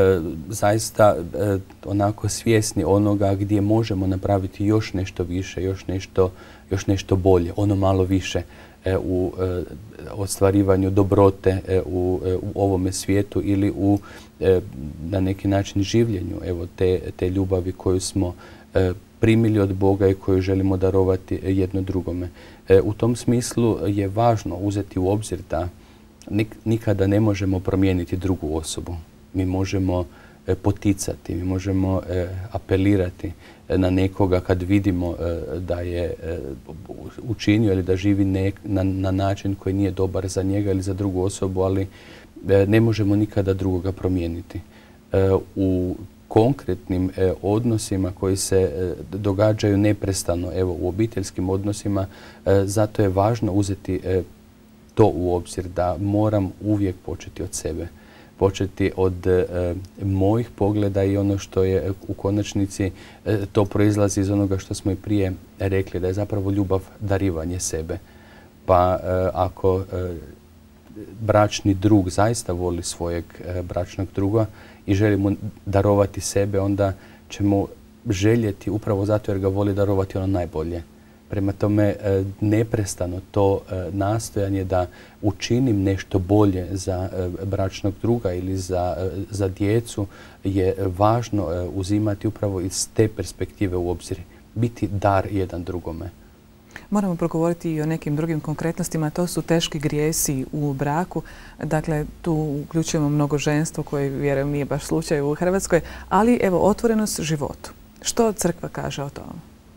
zaista onako svjesni onoga gdje možemo napraviti još nešto više, još nešto, još nešto bolje, ono malo više u ostvarivanju dobrote u, u ovome svijetu ili u na neki način življenju evo te, te ljubavi koju smo primili od Boga i koju želimo darovati jedno drugome. U tom smislu je važno uzeti u obzir da nikada ne možemo promijeniti drugu osobu. Mi možemo poticati, mi možemo apelirati na nekoga kad vidimo da je učinio ili da živi na, na način koji nije dobar za njega ili za drugu osobu, ali ne možemo nikada drugoga promijeniti. U konkretnim odnosima koji se događaju neprestano, evo u obiteljskim odnosima, zato je važno uzeti to u obzir da moram uvijek početi od sebe. Početi od e, mojih pogleda i ono što je u konačnici e, to proizlazi iz onoga što smo i prije rekli, da je zapravo ljubav darivanje sebe. Pa e, ako e, bračni drug zaista voli svojeg e, bračnog druga i želi mu darovati sebe, onda ćemo željeti upravo zato jer ga voli darovati ono najbolje. Prema tome, neprestano to nastojanje da učinim nešto bolje za bračnog druga ili za, za djecu je važno uzimati upravo iz te perspektive u obzir. Biti dar jedan drugome. Moramo progovoriti i o nekim drugim konkretnostima. To su teški grijesi u braku. Dakle, tu uključujemo mnogoženstvo koje, vjerujem, nije baš slučaj u Hrvatskoj, ali evo, otvorenost životu. Što crkva kaže o tome?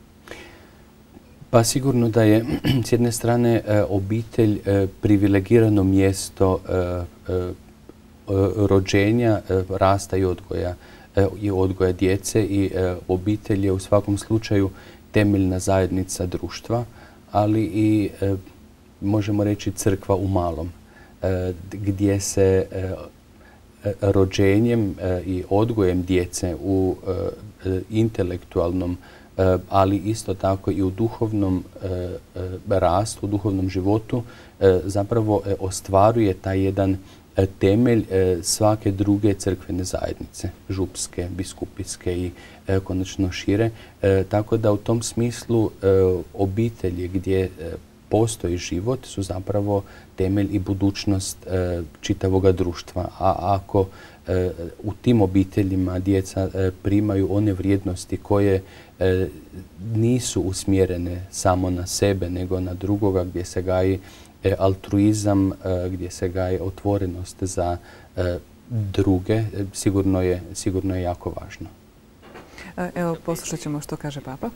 Pa sigurno da je s jedne strane obitelj privilegirano mjesto rođenja, rasta i odgoja, i odgoja djece i obitelj je u svakom slučaju temeljna zajednica društva, ali i možemo reći crkva u malom, gdje se rođenjem i odgojem djece u intelektualnom, ali isto tako i u duhovnom rastu, u duhovnom životu zapravo ostvaruje taj jedan temelj svake druge crkvene zajednice, župske, biskupijske i konačno šire. Tako da u tom smislu obitelji gdje postoji život su zapravo temelj i budućnost čitavoga društva. A ako u tim obiteljima djeca primaju one vrijednosti koje nisu usmjerene samo na sebe, nego na drugoga, gdje se gaji altruizam, gdje se gaji otvorenost za druge, sigurno je, sigurno je jako važno. Evo, poslušat ćemo što kaže Papa.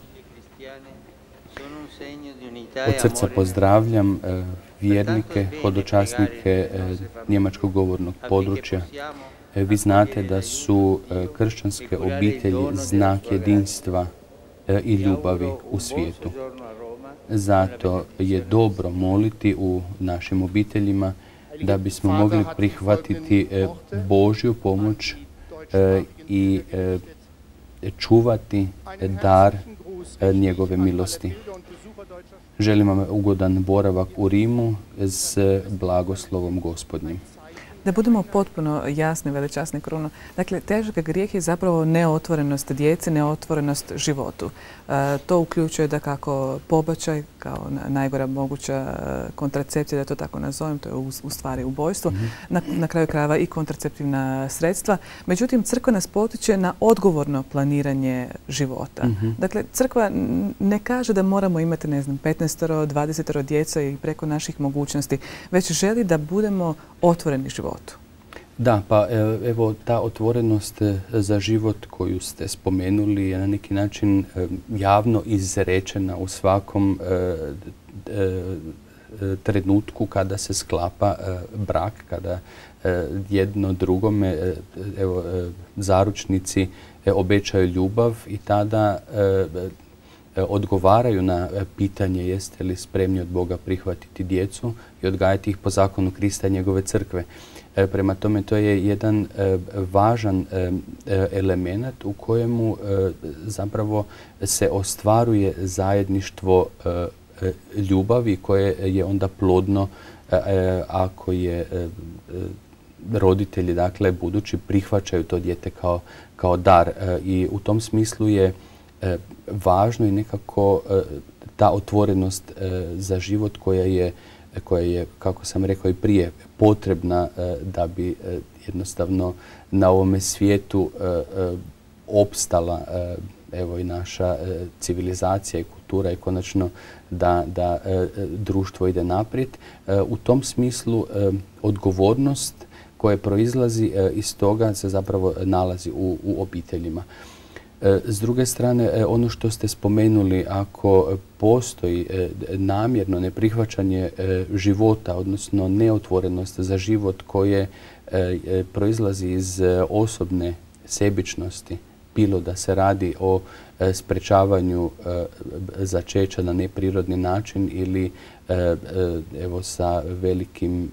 Od srca pozdravljam vjernike, hodočasnike njemačkog govornog područja. Vi znate da su kršćanske obitelji znak jedinstva i ljubavi u svijetu. Zato je dobro moliti u našim obiteljima da bismo mogli prihvatiti Božju pomoć i čuvati dar njegove milosti. Želim vam ugodan boravak u Rimu s blagoslovom Gospodnjim. Da budemo potpuno jasni, velečasni Kruno, dakle, težak grijeh je zapravo neotvorenost djece, neotvorenost životu. E, to uključuje da kako pobačaj, kao najgora moguća kontracepcija, da to tako nazovem, to je u, u stvari ubojstvo, mm-hmm. na, na kraju krajeva i kontraceptivna sredstva. Međutim, crkva nas potiče na odgovorno planiranje života. Mm-hmm. Dakle, crkva ne kaže da moramo imati, ne znam, petnaestoro, dvadesetoro djeca i preko naših mogućnosti, već želi da budemo otvoreni životu. Da, pa evo ta otvorenost za život koju ste spomenuli je na neki način javno izrečena u svakom trenutku kada se sklapa brak, kada jedno drugome, evo, zaručnici obećaju ljubav i tada odgovaraju na pitanje jeste li spremni od Boga prihvatiti djecu i odgajati ih po zakonu Krista i njegove crkve. Prema tome, to je jedan važan element u kojemu zapravo se ostvaruje zajedništvo ljubavi koje je onda plodno ako je roditelji, dakle, budući prihvaćaju to dijete kao, kao dar. I u tom smislu je važno i nekako ta otvorenost za život koja je, koja je, kako sam rekao i prije, potrebna da bi jednostavno na ovome svijetu opstala evo i naša civilizacija i kultura i konačno da, da društvo ide naprijed. U tom smislu odgovornost koja proizlazi iz toga se zapravo nalazi u, u obiteljima. S druge strane, ono što ste spomenuli, ako postoji namjerno neprihvaćanje života, odnosno neotvorenost za život koje proizlazi iz osobne sebičnosti, bilo da se radi o sprečavanju začeća na neprirodni način ili evo sa velikim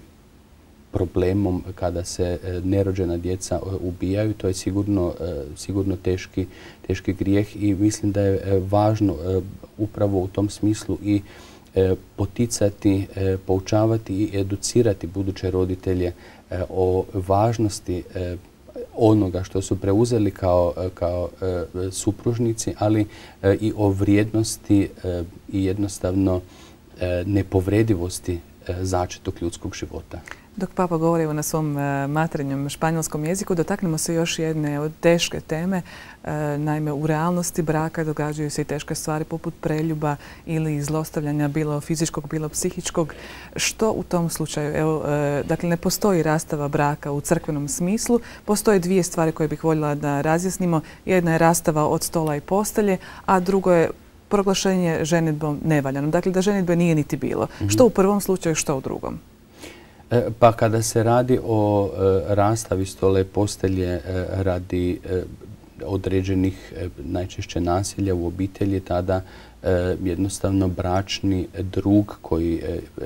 problemom kada se nerođena djeca ubijaju, to je sigurno, sigurno teški, teški grijeh i mislim da je važno upravo u tom smislu i poticati, poučavati i educirati buduće roditelje o važnosti onoga što su preuzeli kao, kao supružnici, ali i o vrijednosti i jednostavno nepovredivosti začetog ljudskog života. Dok Papa govori na svom materinjem španjolskom jeziku, dotaknemo se još jedne od teške teme. Naime, u realnosti braka događaju se i teške stvari poput preljuba ili zlostavljanja, bilo fizičkog, bilo psihičkog. Što u tom slučaju? Evo, dakle, ne postoji rastava braka u crkvenom smislu. Postoje dvije stvari koje bih voljela da razjasnimo. Jedna je rastava od stola i postelje, a drugo je proglašenje ženidbom nevaljanom. Dakle, da ženidbe nije niti bilo. Mm-hmm. Što u prvom slučaju, što u drugom? Pa kada se radi o rastavi stole postelje radi određenih najčešće nasilja u obitelji, tada jednostavno bračni drug koji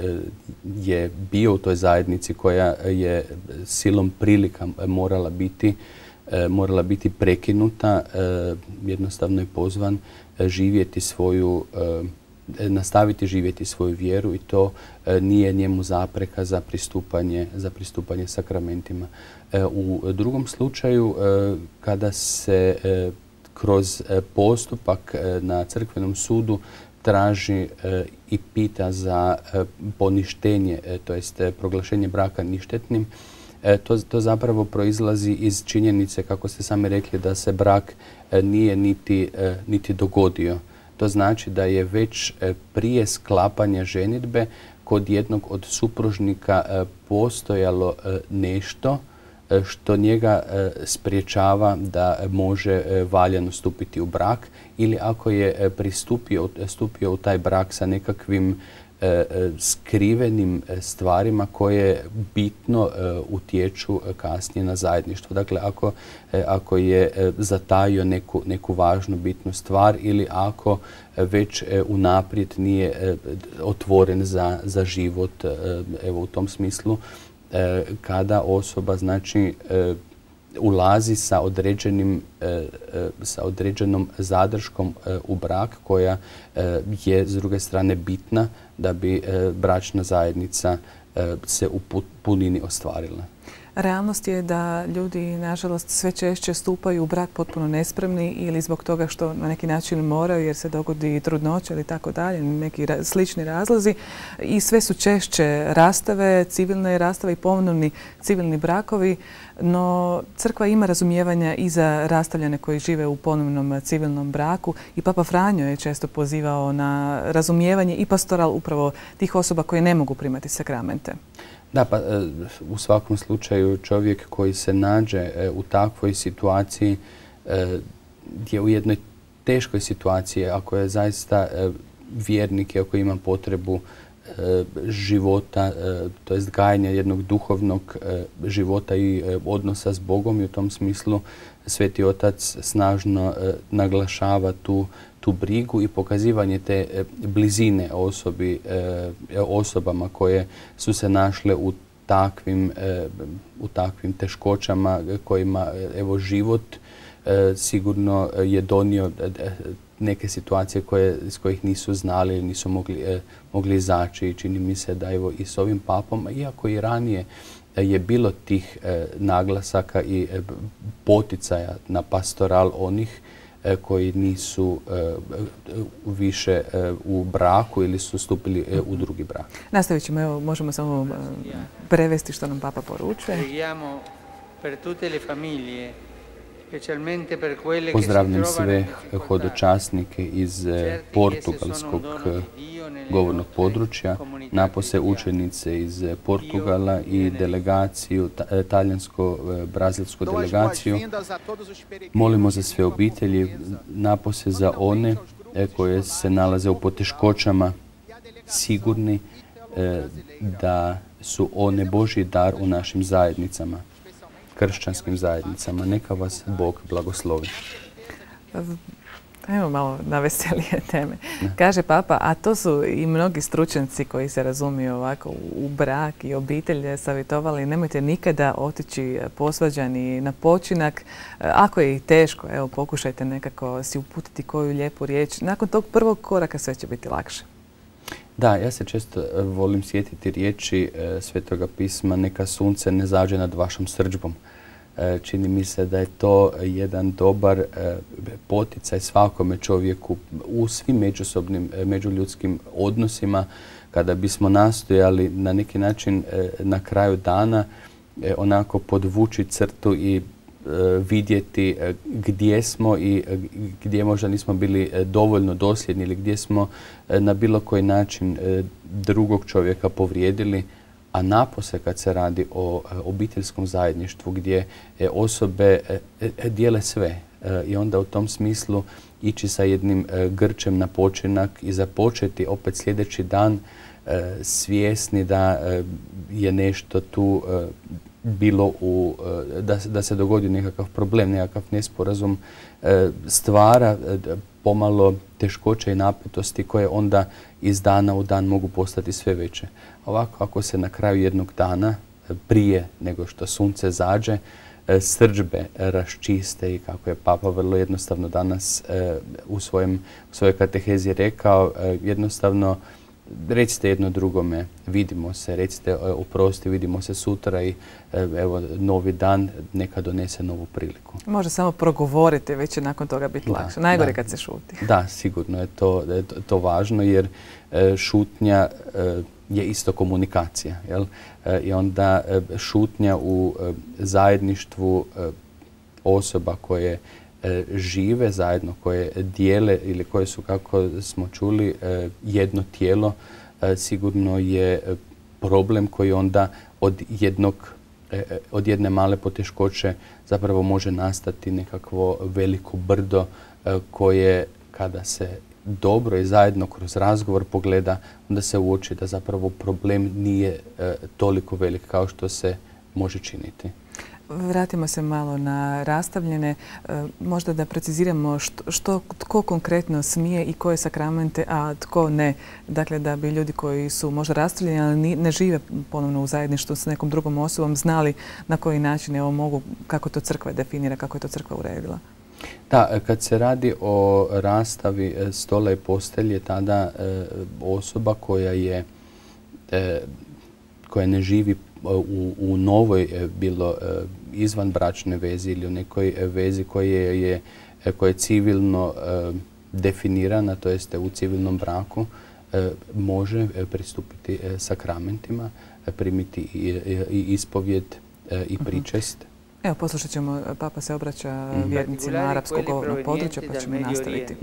je bio u toj zajednici koja je silom prilika morala biti, morala biti prekinuta, jednostavno je pozvan živjeti svoju nastaviti živjeti svoju vjeru i to nije njemu zapreka za pristupanje, za pristupanje sakramentima. U drugom slučaju, kada se kroz postupak na crkvenom sudu traži i pita za poništenje, to jest proglašenje braka ništetnim, to, to zapravo proizlazi iz činjenice, kako ste sami rekli, da se brak nije niti, niti dogodio. To znači da je već prije sklapanja ženidbe kod jednog od supružnika postojalo nešto što njega spriječava da može valjano stupiti u brak, ili ako je pristupio stupio u taj brak sa nekakvim skrivenim stvarima koje bitno utječu kasnije na zajedništvo. Dakle, ako, ako je zatajio neku, neku važnu bitnu stvar ili ako već unaprijed nije otvoren za, za život, evo u tom smislu, kada osoba znači ulazi sa određenim, sa određenom zadrškom u brak koja je s druge strane bitna da bi bračna zajednica se u punini ostvarila. Realnost je da ljudi, nažalost, sve češće stupaju u brak potpuno nespremni ili zbog toga što na neki način moraju jer se dogodi trudnoća ili tako dalje, neki slični razlozi, i sve su češće rastave, civilne rastave i ponovni civilni brakovi, no crkva ima razumijevanja i za rastavljene koji žive u ponovnom civilnom braku i Papa Franjo je često pozivao na razumijevanje i pastoral upravo tih osoba koje ne mogu primati sakramente. Da, pa u svakom slučaju čovjek koji se nađe u takvoj situaciji je u jednoj teškoj situaciji, ako je zaista vjernik i ako ima potrebu života, to jest gajanja jednog duhovnog života i odnosa s Bogom, i u tom smislu Sveti Otac snažno naglašava tu, tu brigu i pokazivanje te blizine osobi, osobama koje su se našle u takvim, u takvim teškoćama kojima evo život sigurno je donio neke situacije koje, iz kojih nisu znali ili nisu mogli, eh, mogli izaći. I čini mi se da evo i s ovim papom, iako i ranije eh, je bilo tih eh, naglasaka i eh, poticaja na pastoral onih eh, koji nisu eh, više eh, u braku ili su stupili eh, u drugi brak. Nastavit ćemo, evo, možemo samo eh, prevesti što nam papa poručuje. Per tutte le famiglie. Pozdravljam sve hodočasnike iz portugalskog govornog područja, napose učenice iz Portugala i delegaciju, talijansko-brazilsku delegaciju. Molimo za sve obitelji, napose za one koje se nalaze u poteškoćama, sigurni da su one Božji dar u našim zajednicama, kršćanskim zajednicama. Neka vas Bog blagoslovi. Ajmo malo na veselije teme. Ne. Kaže papa, a to su i mnogi stručnjaci koji se razumiju ovako u brak i obitelj savjetovali, nemojte nikada otići posvađani na počinak. Ako je i teško, evo, pokušajte nekako si uputiti koju lijepu riječ. Nakon tog prvog koraka sve će biti lakše. Da, ja se često volim sjetiti riječi e, Svetoga pisma, neka sunce ne zađe nad vašom srdžbom. E, čini mi se da je to jedan dobar e, poticaj svakome čovjeku u svim međusobnim, e, međuljudskim odnosima, kada bismo nastojali na neki način e, na kraju dana e, onako podvući crtu i vidjeti gdje smo i gdje možda nismo bili dovoljno dosljedni ili gdje smo na bilo koji način drugog čovjeka povrijedili, a napose kad se radi o obiteljskom zajedništvu gdje osobe dijele sve i onda u tom smislu ići sa jednim grčem na počinak i započeti opet sljedeći dan svjesni da je nešto tu bilo u, da, da se dogodi nekakav problem, nekakav nesporazum, stvara pomalo teškoće i napetosti koje onda iz dana u dan mogu postati sve veće. Ovako, ako se na kraju jednog dana, prije nego što sunce zađe, srdžbe raščiste i kako je Papa vrlo jednostavno danas u, svojem, u svojoj katehezi rekao, jednostavno recite jedno drugome, vidimo se, recite oprosti, vidimo se sutra i evo novi dan neka donese novu priliku. Može samo progovoriti, već će nakon toga biti lakše. Najgore kad se šuti. Da, sigurno je to, to, to važno jer šutnja je isto komunikacija. Jel? I onda šutnja u zajedništvu osoba koje žive zajedno, koje dijele ili koje su, kako smo čuli, jedno tijelo, sigurno je problem koji onda od jednog, od jedne male poteškoće zapravo može nastati nekakvo veliko brdo koje kada se dobro i zajedno kroz razgovor pogleda, onda se uoči da zapravo problem nije toliko velik kao što se može činiti. Vratimo se malo na rastavljene. Možda da preciziramo što, što tko konkretno smije i koje sakramente, a tko ne. Dakle, da bi ljudi koji su možda rastavljeni, ali ne žive ponovno u zajedništvu s nekom drugom osobom, znali na koji način evo, mogu, kako to crkva definira, kako je to crkva uredila. Da, kad se radi o rastavi stola i postelje, tada e, osoba koja je e, koja ne živi u, u novoj e, bilo e, izvanbračnoj vezi ili u nekoj vezi koja je, koja je civilno e, definirana, to jest u civilnom braku, e, može pristupiti e, sakramentima, e, primiti i, i ispovjed e, i pričest. Evo, poslušat ćemo, Papa se obraća vjernicima arapskog govornog područja, pa ćemo nastaviti.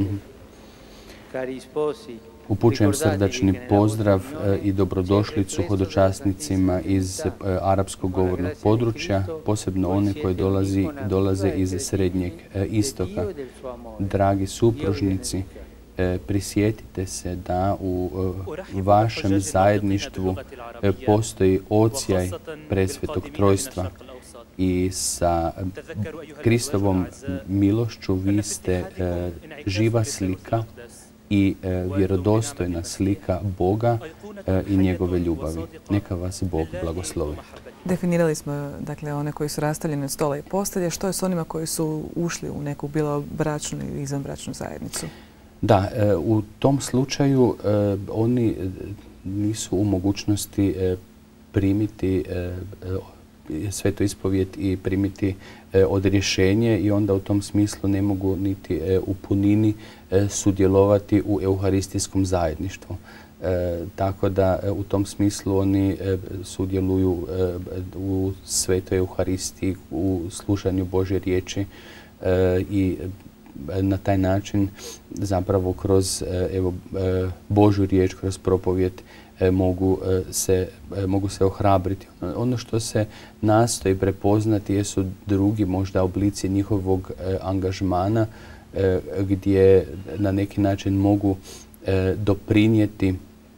Upućujem srdačni pozdrav i dobrodošlicu hodočasnicima iz arapskog govornog područja, posebno one koji dolazi, dolaze iz Srednjeg istoka. Dragi supružnici, prisjetite se da u vašem zajedništvu postoji ocijaj presvetog trojstva i sa Kristovom milošću vi ste živa slika i vjerodostojna slika Boga i njegove ljubavi. Neka vas Bog blagoslovi. Definirali smo dakle, one koji su rastavljeni od stola i postelje. Što je s onima koji su ušli u neku bilo bračnu ili izvanbračnu zajednicu? Da, u tom slučaju oni nisu u mogućnosti primiti svetu ispovijed i primiti odrješenje i onda u tom smislu ne mogu niti u punini sudjelovati u euharistijskom zajedništvu. E, tako da u tom smislu oni sudjeluju u svetoj euharistiji, u slušanju Božje riječi e, i na taj način zapravo kroz evo, Božju riječ, kroz propovjed mogu se, mogu se ohrabriti. Ono što se nastoji prepoznati jesu drugi možda oblici njihovog angažmana gdje na neki način mogu doprinijeti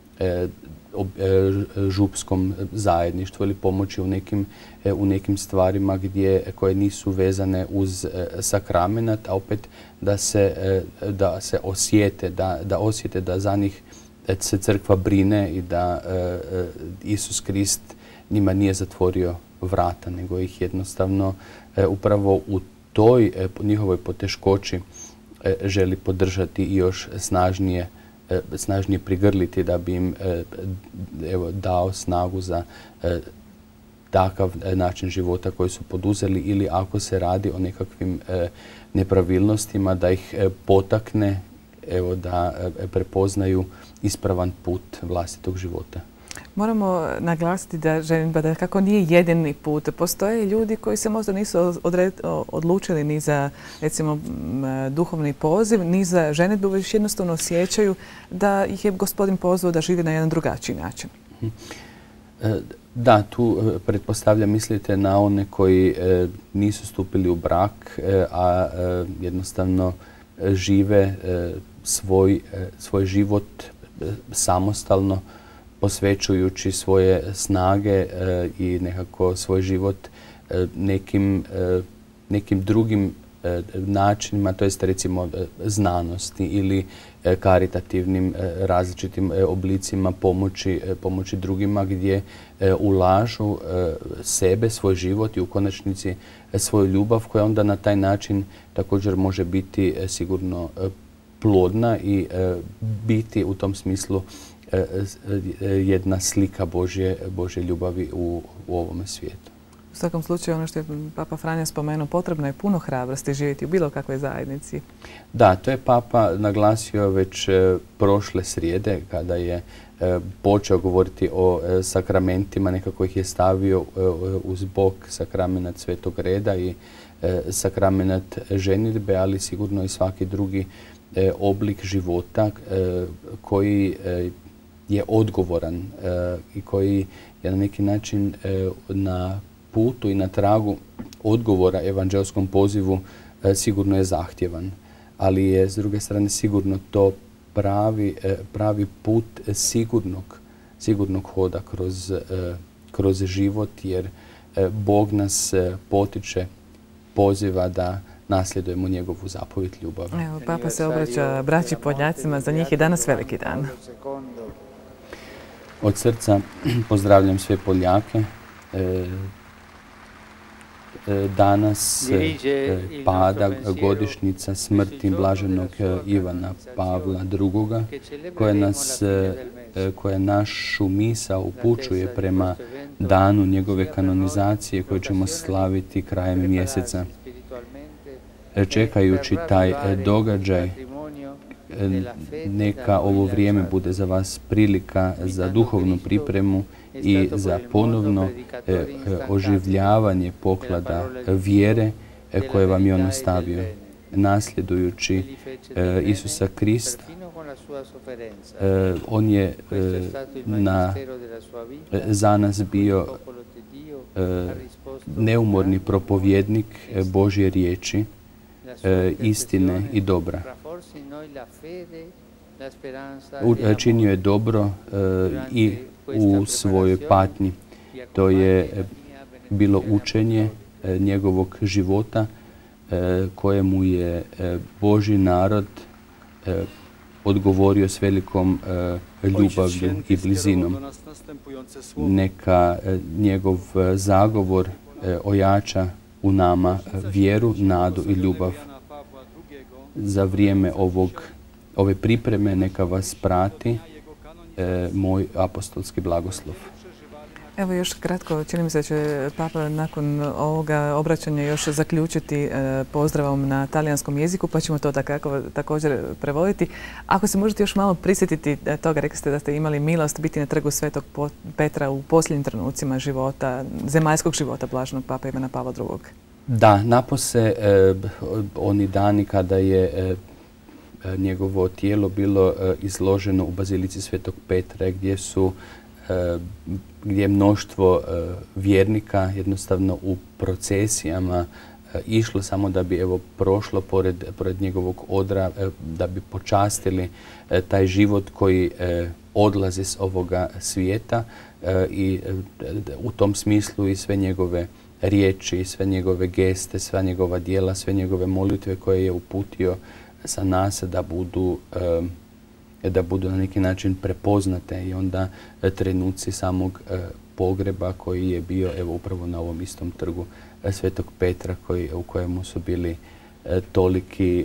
župskom zajedništvu ili pomoći u nekim, u nekim stvarima gdje, koje nisu vezane uz sakramenat, a opet da se, da se osjete, da, da osjete da za njih se crkva brine i da Isus Krist njima nije zatvorio vrata, nego ih jednostavno upravo u toj njihovoj poteškoći želi podržati i još snažnije snažnije prigrliti da bi im evo, dao snagu za takav način života koji su poduzeli ili ako se radi o nekakvim nepravilnostima da ih potakne evo, da prepoznaju ispravan put vlastitog života. Moramo naglasiti da ženidba da kako nije jedini put. Postoje ljudi koji se možda nisu odred, odlučili ni za recimo duhovni poziv, ni za ženidbu, već jednostavno osjećaju da ih je Gospodin pozvao da žive na jedan drugačiji način. Da, tu pretpostavljam mislite na one koji nisu stupili u brak, a jednostavno žive svoj, svoj život samostalno, posvećujući svoje snage e, i nekako svoj život e, nekim, e, nekim drugim načinima, to jest recimo znanosti ili karitativnim različitim oblicima pomoći, pomoći drugima gdje ulažu sebe, svoj život i u konačnici svoju ljubav koja onda na taj način također može biti sigurno plodna i biti u tom smislu jedna slika Božje, Božje ljubavi u, u ovome svijetu. U svakom slučaju, ono što je Papa Franja spomenuo, potrebno je puno hrabrosti živjeti u bilo kakvoj zajednici. Da, to je Papa naglasio već prošle srijede kada je počeo govoriti o sakramentima, nekako ih je stavio uz bok sakramenat Svetog reda i sakramenat ženidbe, ali sigurno i svaki drugi oblik života koji je odgovoran i koji je na neki način na putu i na tragu odgovora evanđelskom pozivu sigurno je zahtjevan. Ali je s druge strane sigurno to pravi, pravi put sigurnog, sigurnog hoda kroz, kroz život jer Bog nas potiče, poziva da nasljedujemo njegovu zapovjed ljubavi. Evo, Papa se obraća braći Poljacima, za njih je danas veliki dan. Od srca pozdravljam sve Poljake. Danas pada godišnjica smrti blaženog Ivana Pavla drugoga. koja nas, koja našu misao upućuje prema danu njegove kanonizacije koju ćemo slaviti krajem mjeseca. Čekajući taj događaj, neka ovo vrijeme bude za vas prilika za duhovnu pripremu i za ponovno oživljavanje poklada vjere koje vam je on ostavio. Nasljedujući Isusa Krista, on je na, za nas bio neumorni propovjednik Božje riječi, istine i dobra. Činio je dobro i u svojoj patnji. To je bilo učenje njegovog života kojemu je Božji narod odgovorio s velikom ljubavlju i blizinom. Neka njegov zagovor ojača u nama vjeru, nadu i ljubav. Za vrijeme ovog, ove pripreme neka vas prati e, moj apostolski blagoslov. Evo još kratko, čini mi se da će Papa nakon ovoga obraćanja još zaključiti e, pozdravom na talijanskom jeziku, pa ćemo to takako, također prevoditi. Ako se možete još malo prisjetiti toga, rekli ste da ste imali milost biti na trgu Svetog Petra u posljednjim trenucima života, zemaljskog života blaženog Papa Ivana Pavla drugog. Da, napose e, oni dani kada je e, njegovo tijelo bilo e, izloženo u Bazilici Svetog Petra, gdje su e, gdje je mnoštvo e, vjernika jednostavno u procesijama e, išlo samo da bi evo prošlo pored, pored njegovog odra, e, da bi počastili e, taj život koji e, odlazi s ovoga svijeta e, i e, u tom smislu i sve njegove riječi, sve njegove geste, sva njegova djela, sve njegove molitve koje je uputio sa nas da budu, da budu na neki način prepoznate i onda trenuci samog pogreba koji je bio evo upravo na ovom istom trgu Svetog Petra koji, u kojemu su bili toliki,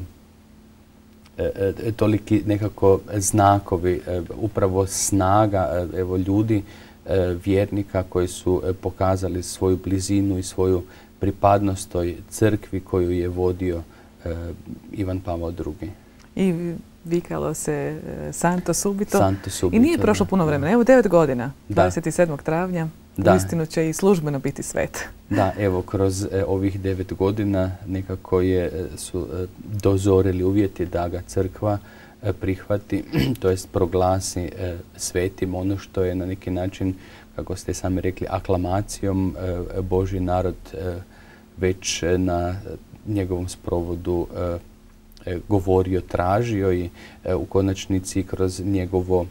toliki nekako znakovi, upravo snaga evo ljudi, vjernika koji su pokazali svoju blizinu i svoju pripadnost toj crkvi koju je vodio Ivan Pavao drugi. I vikalo se Santo Subito. Santo Subito. I nije prošlo puno vremena. Evo devet godina, da. dvadeset sedmog travnja, uistinu će i službeno biti svet. Da, evo kroz e, ovih devet godina nekako je, su e, dozoreli uvjeti da ga crkva e, prihvati, to jest proglasi e, svetim, ono što je na neki način, kako ste sami rekli, aklamacijom e, Božji narod e, već na njegovom sprovodu e, e, govorio, tražio i e, u konačnici kroz njegovo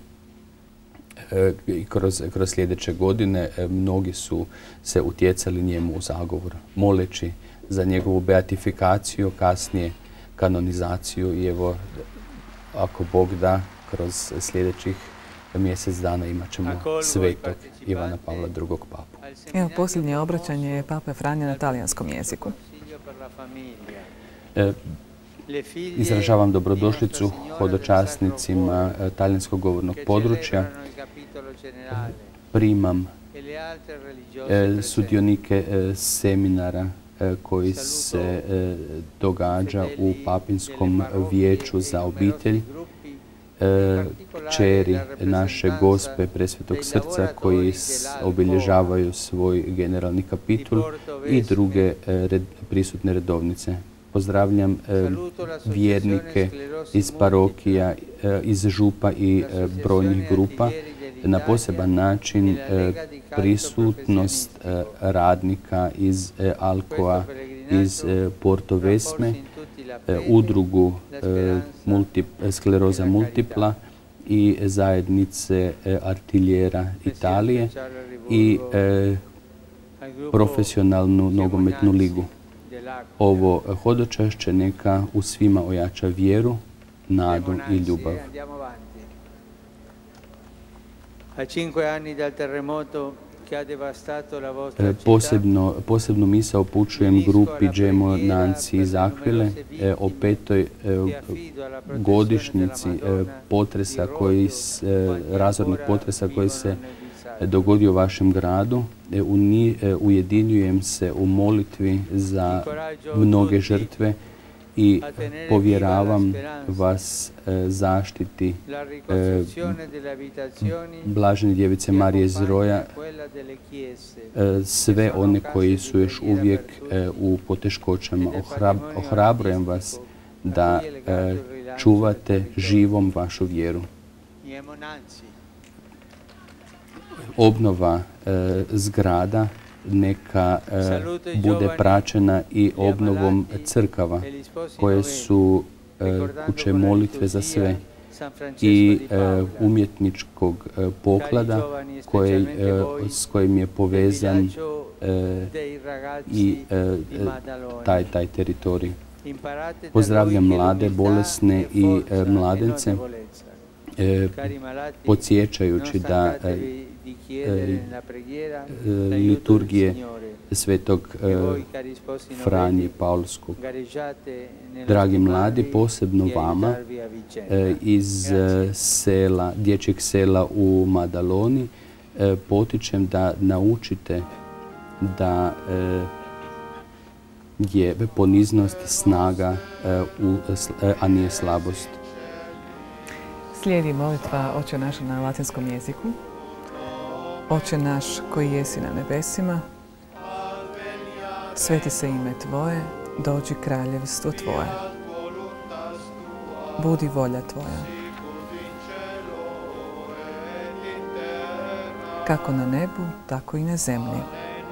i kroz, kroz sljedeće godine mnogi su se utjecali njemu u zagovor, moleći za njegovu beatifikaciju, kasnije kanonizaciju i evo, ako Bog da, kroz sljedećih mjesec dana imat ćemo svetog Ivana Pavla drugog papu. Evo, posljednje obraćanje je Pape Franje na talijanskom jeziku. E, izražavam dobrodošlicu hodočasnicima e, talijanskog govornog područja. Primam e, sudionike e, seminara e, koji se e, događa u Papinskom vijeću za obitelj, e, kćeri naše Gospe Presvetog Srca koji obilježavaju svoj generalni kapitul i druge e, red, prisutne redovnice. Pozdravljam e, vjernike iz parokija, e, iz župa i e, brojnih grupa. Na poseban način e, prisutnost e, radnika iz e, Alcoa, iz e, Porto Vesme, e, udrugu e, multi, skleroza multipla i zajednice e, artiljera Italije i e, profesionalnu nogometnu ligu. Ovo hodočašće neka u svima ojača vjeru, nadu i ljubav. Posebno, posebnu misao upućujem grupi Gemo Nanci iz Akvile e, o petoj e, godišnjici e, potresa koji se, razornih potresa koji se dogodio u vašem gradu. E, uni, e, ujedinjujem se u molitvi za mnoge žrtve i povjeravam vas e, zaštiti e, Blažene djevice Marije iz Roja, e, sve one koji su još uvijek e, u poteškoćama. Ohrab, ohrabrujem vas da e, čuvate živom vašu vjeru. Obnova e, zgrada neka e, bude praćena i obnovom crkava koje su e, kuće molitve za sve i e, umjetničkog e, poklada koje, e, s kojim je povezan e, i e, taj, taj teritorij. Pozdravljam mlade, bolesne i e, mladence, e, podsjećajući da e, e, e, liturgije Svetog e, Franje Paulskog. Dragi mladi, posebno vama e, iz e, sela, dječjeg sela u Madaloni, e, potičem da naučite da e, je poniznost snaga, e, u, e, a nije slabost. Slijedi molitva Oče naš na latinskom jeziku. Oče naš koji jesi na nebesima, sveti se ime Tvoje, dođi kraljevstvo Tvoje. Budi volja Tvoja. Kako na nebu, tako i na zemlji.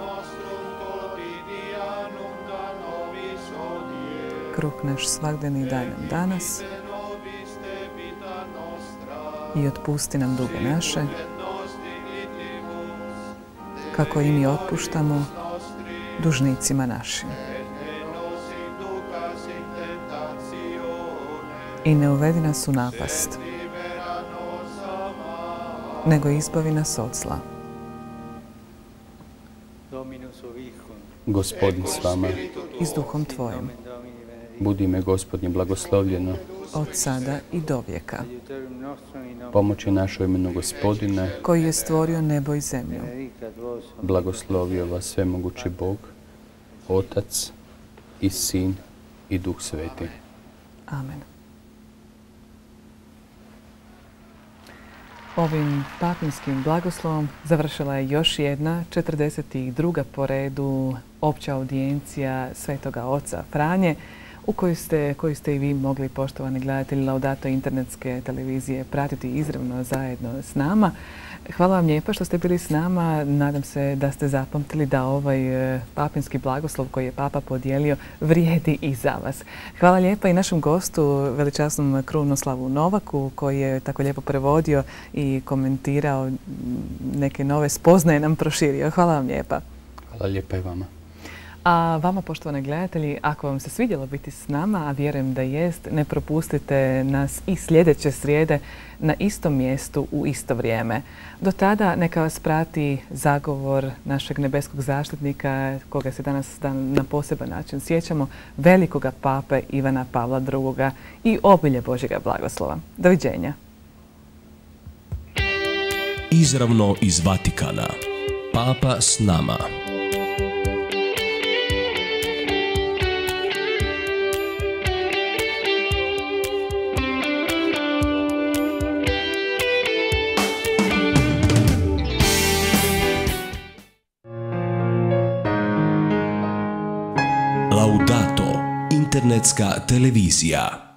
Kruh naš svagdani daj nam danas i otpusti nam duge naše, kako i mi otpuštamo dužnicima našim. I ne uvedi nas u napast, nego izbavi nas od zla. Gospodin s vama. I s duhom Tvojim. Budi ime Gospodnje blagoslovljeno. Od sada i do vijeka. Pomoći našo imenu Gospodina, koji je stvorio nebo i zemlju. Blagoslovio vas svemogući Bog, Otac i Sin i Duh Sveti. Amen. Ovim papinskim blagoslovom završila je još jedna četrdeset druga po redu opća audijencija Svetoga Oca Franje, u koju ste, koju ste i vi mogli, poštovani gledatelji Laudato internetske televizije, pratiti izravno zajedno s nama. Hvala vam lijepa što ste bili s nama. Nadam se da ste zapamtili da ovaj papinski blagoslov koji je Papa podijelio vrijedi i za vas. Hvala lijepa i našem gostu, veličasnom Krunoslavu Novaku, koji je tako lijepo prevodio i komentirao neke nove spoznaje nam proširio. Hvala vam lijepa. Hvala lijepa i vama. A vama, poštovani gledatelji, ako vam se svidjelo biti s nama, a vjerujem da jest, ne propustite nas i sljedeće srijede na istom mjestu u isto vrijeme. Do tada neka vas prati zagovor našeg nebeskog zaštitnika, koga se danas na poseban način sjećamo, velikoga pape Ivana Pavla drugoga i obilje Božjega blagoslova. Doviđenja. Izravno iz Vatikana. Papa s nama. Laudato, internetska televizija.